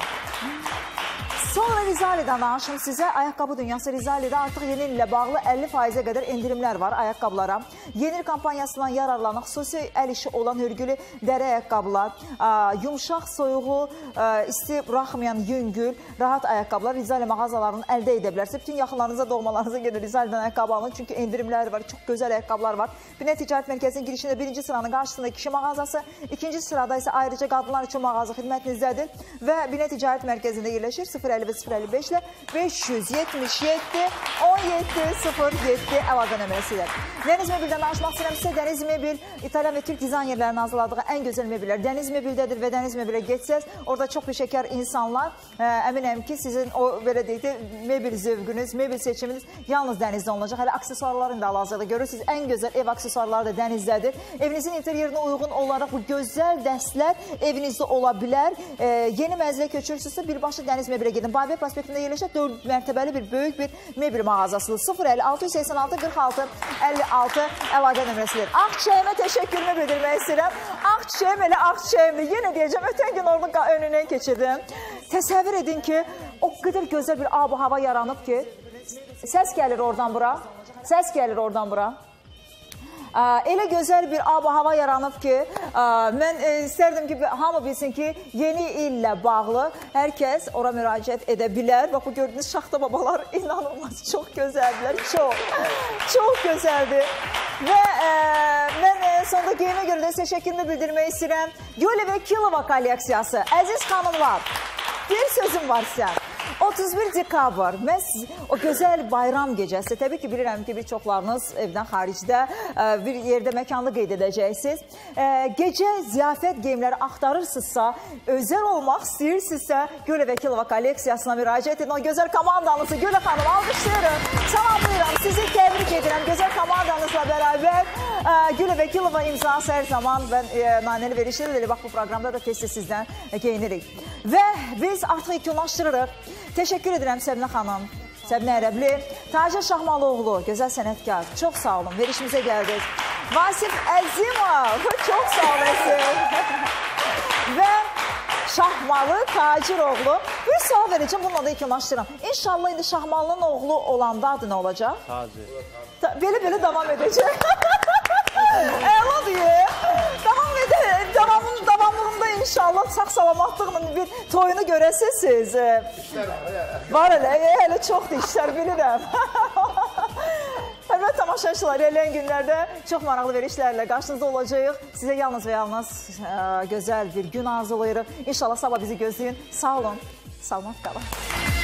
A: Sonra Rizali'dən danışım sizə. Ayaqqabı dünyası Rizali'də artıq yeni illə bağlı əlli faizə qədər endirimlər var ayaqqabılara. Yeni il kampanyasından yararlanan xüsusi əl işi olan hörgülü dəri ayaqqabılar, yumşaq, soyuğu, isti buraxmayan yüngül, rahat ayaqqabılar Rizali mağazalarının əldə edə bilərsiniz. Bütün yaxınlarınıza, doğmalarınıza gedin Rizali'dən ayaqqabı alın. Çünki endirimlər var, çox gözəl ayaqqabılar var. Binət Ticarət Mərkəzinin girişində birinci sıranın qarşısında kişi mağazası, ikinci sırada isə ayrıca qadınlar üçün mağaza xidmətinizdədir və Binət Ticarət Mərkəzində yerləşir. sıfır əlli və sıfır əlli beş ilə beş yüz yetmiş yeddi on yeddi sıfır yeddi əlaqə nömrəsidir. Dəniz Mebil'dən danışmaq istəyirəmsə, Dəniz Mebil İtalyan və Türk dizaynerlərin hazırladığı ən gözəl mebillər Dəniz Mebil'dədir və Dəniz Mebil'ə getsəz, orada çox peşəkar insanlar, ə, əminəm ki, sizin o belə deyək də mebil zövqünüz, mebil seçiminiz yalnız dənizdə olacaq. Hələ aksesuarların da hal-hazırda görürsünüz. Ən gözəl ev aksesuarları da dənizdədir. Evinizin interyerinə uyğun olaraq bu gözəl dəstlər evinizdə ola bilər. E, yeni mənzilə köçürsünüzsə, birbaşa Dəniz Mebil'ə gedin. Babək prospektində yerləşən dörd mərtəbəli bir böyük bir mebil mağazasıdır. sıfır əlli altı yüz səksən altı qırx altı əlli altı əlaqə nömrəsidir. Ağçiçəyimə təşəkkürümü bildirmək istəyirəm. Ağçiçəyim elə ağçiçəyimdir. Yenə deyəcəm, ötən gün onun önündən keçirdim. Təsəvvür edin ki, o qədər gözəl bir ab-ı hava yaranıb ki, səs gəlir oradan bura, səs gəlir oradan bura. Elə gözəl bir ab-ı hava yaranıb ki, mən istərdim ki, hamı bilsin ki, yeni illə bağlı hər kəs ora müraciət edə bilər. Bax, bu gördüyünüz şaxta babalar inanılmaz, çox gözəldirlər, çox, çox gözəldir. Və mən sonunda geyimə görə də təşəkkürümü bildirmək istəyirəm. Gül və Kilova kolleksiyası. Əziz xanımlar, bir sözüm var sizə. otuz bir dekabr, mən o gözəl bayram gecəsi, təbii ki, bilirəm ki, bir çoxlarınız evdən xaricdə bir yerdə məkanlı qeyd edəcəksiniz. Gecə ziyafət geyimləri axtarırsınızsa, özəl olmaq istəyirsinizsə, Gülə və Kilova kolleksiyasına müraciət edin. O gözəl komandanızı, Gülə xanım, alqışlayırım, salamlayıram, sizi təbrik edirəm. Gözəl komandanızla bərabər Gülə və Kilova imzası hər zaman və naneli verişləri bax bu proqramda da tez-tez sizdən geyinirik. Və biz artıq yekunlaşdırırıq. Təşəkkür edirəm Səbinə xanım, Səbinə Ərəbli, Tacir Şahmalıoğlu, gözəl sənətkar, çox sağ olun, verişimizə gəldik. Vasif Əzimov, çox sağ olun. Və Şahmalı Taciroğlu, bir sual verəcəm, bununla da yekunlaşdırıram. İnşallah indi Şahmalının oğlu olanda adı nə olacaq?
D: Tacir.
A: Belə-belə davam edəcək. Əla deyir. Davam edək. Davamın davamlığında inşallah sağ-salamatlıqla bir toyunu görəsiniz. Var elə, elə çoxdur işlər bilirəm. Hörmətli tamaşaçılar, eləyən günlərdə çox maraqlı verişlərlə qarşınızda olacağıq. Sizə yalnız və yalnız gözəl bir gün arzulayırıq. İnşallah sabah bizi gözləyin. Sağ olun, salamat qalın.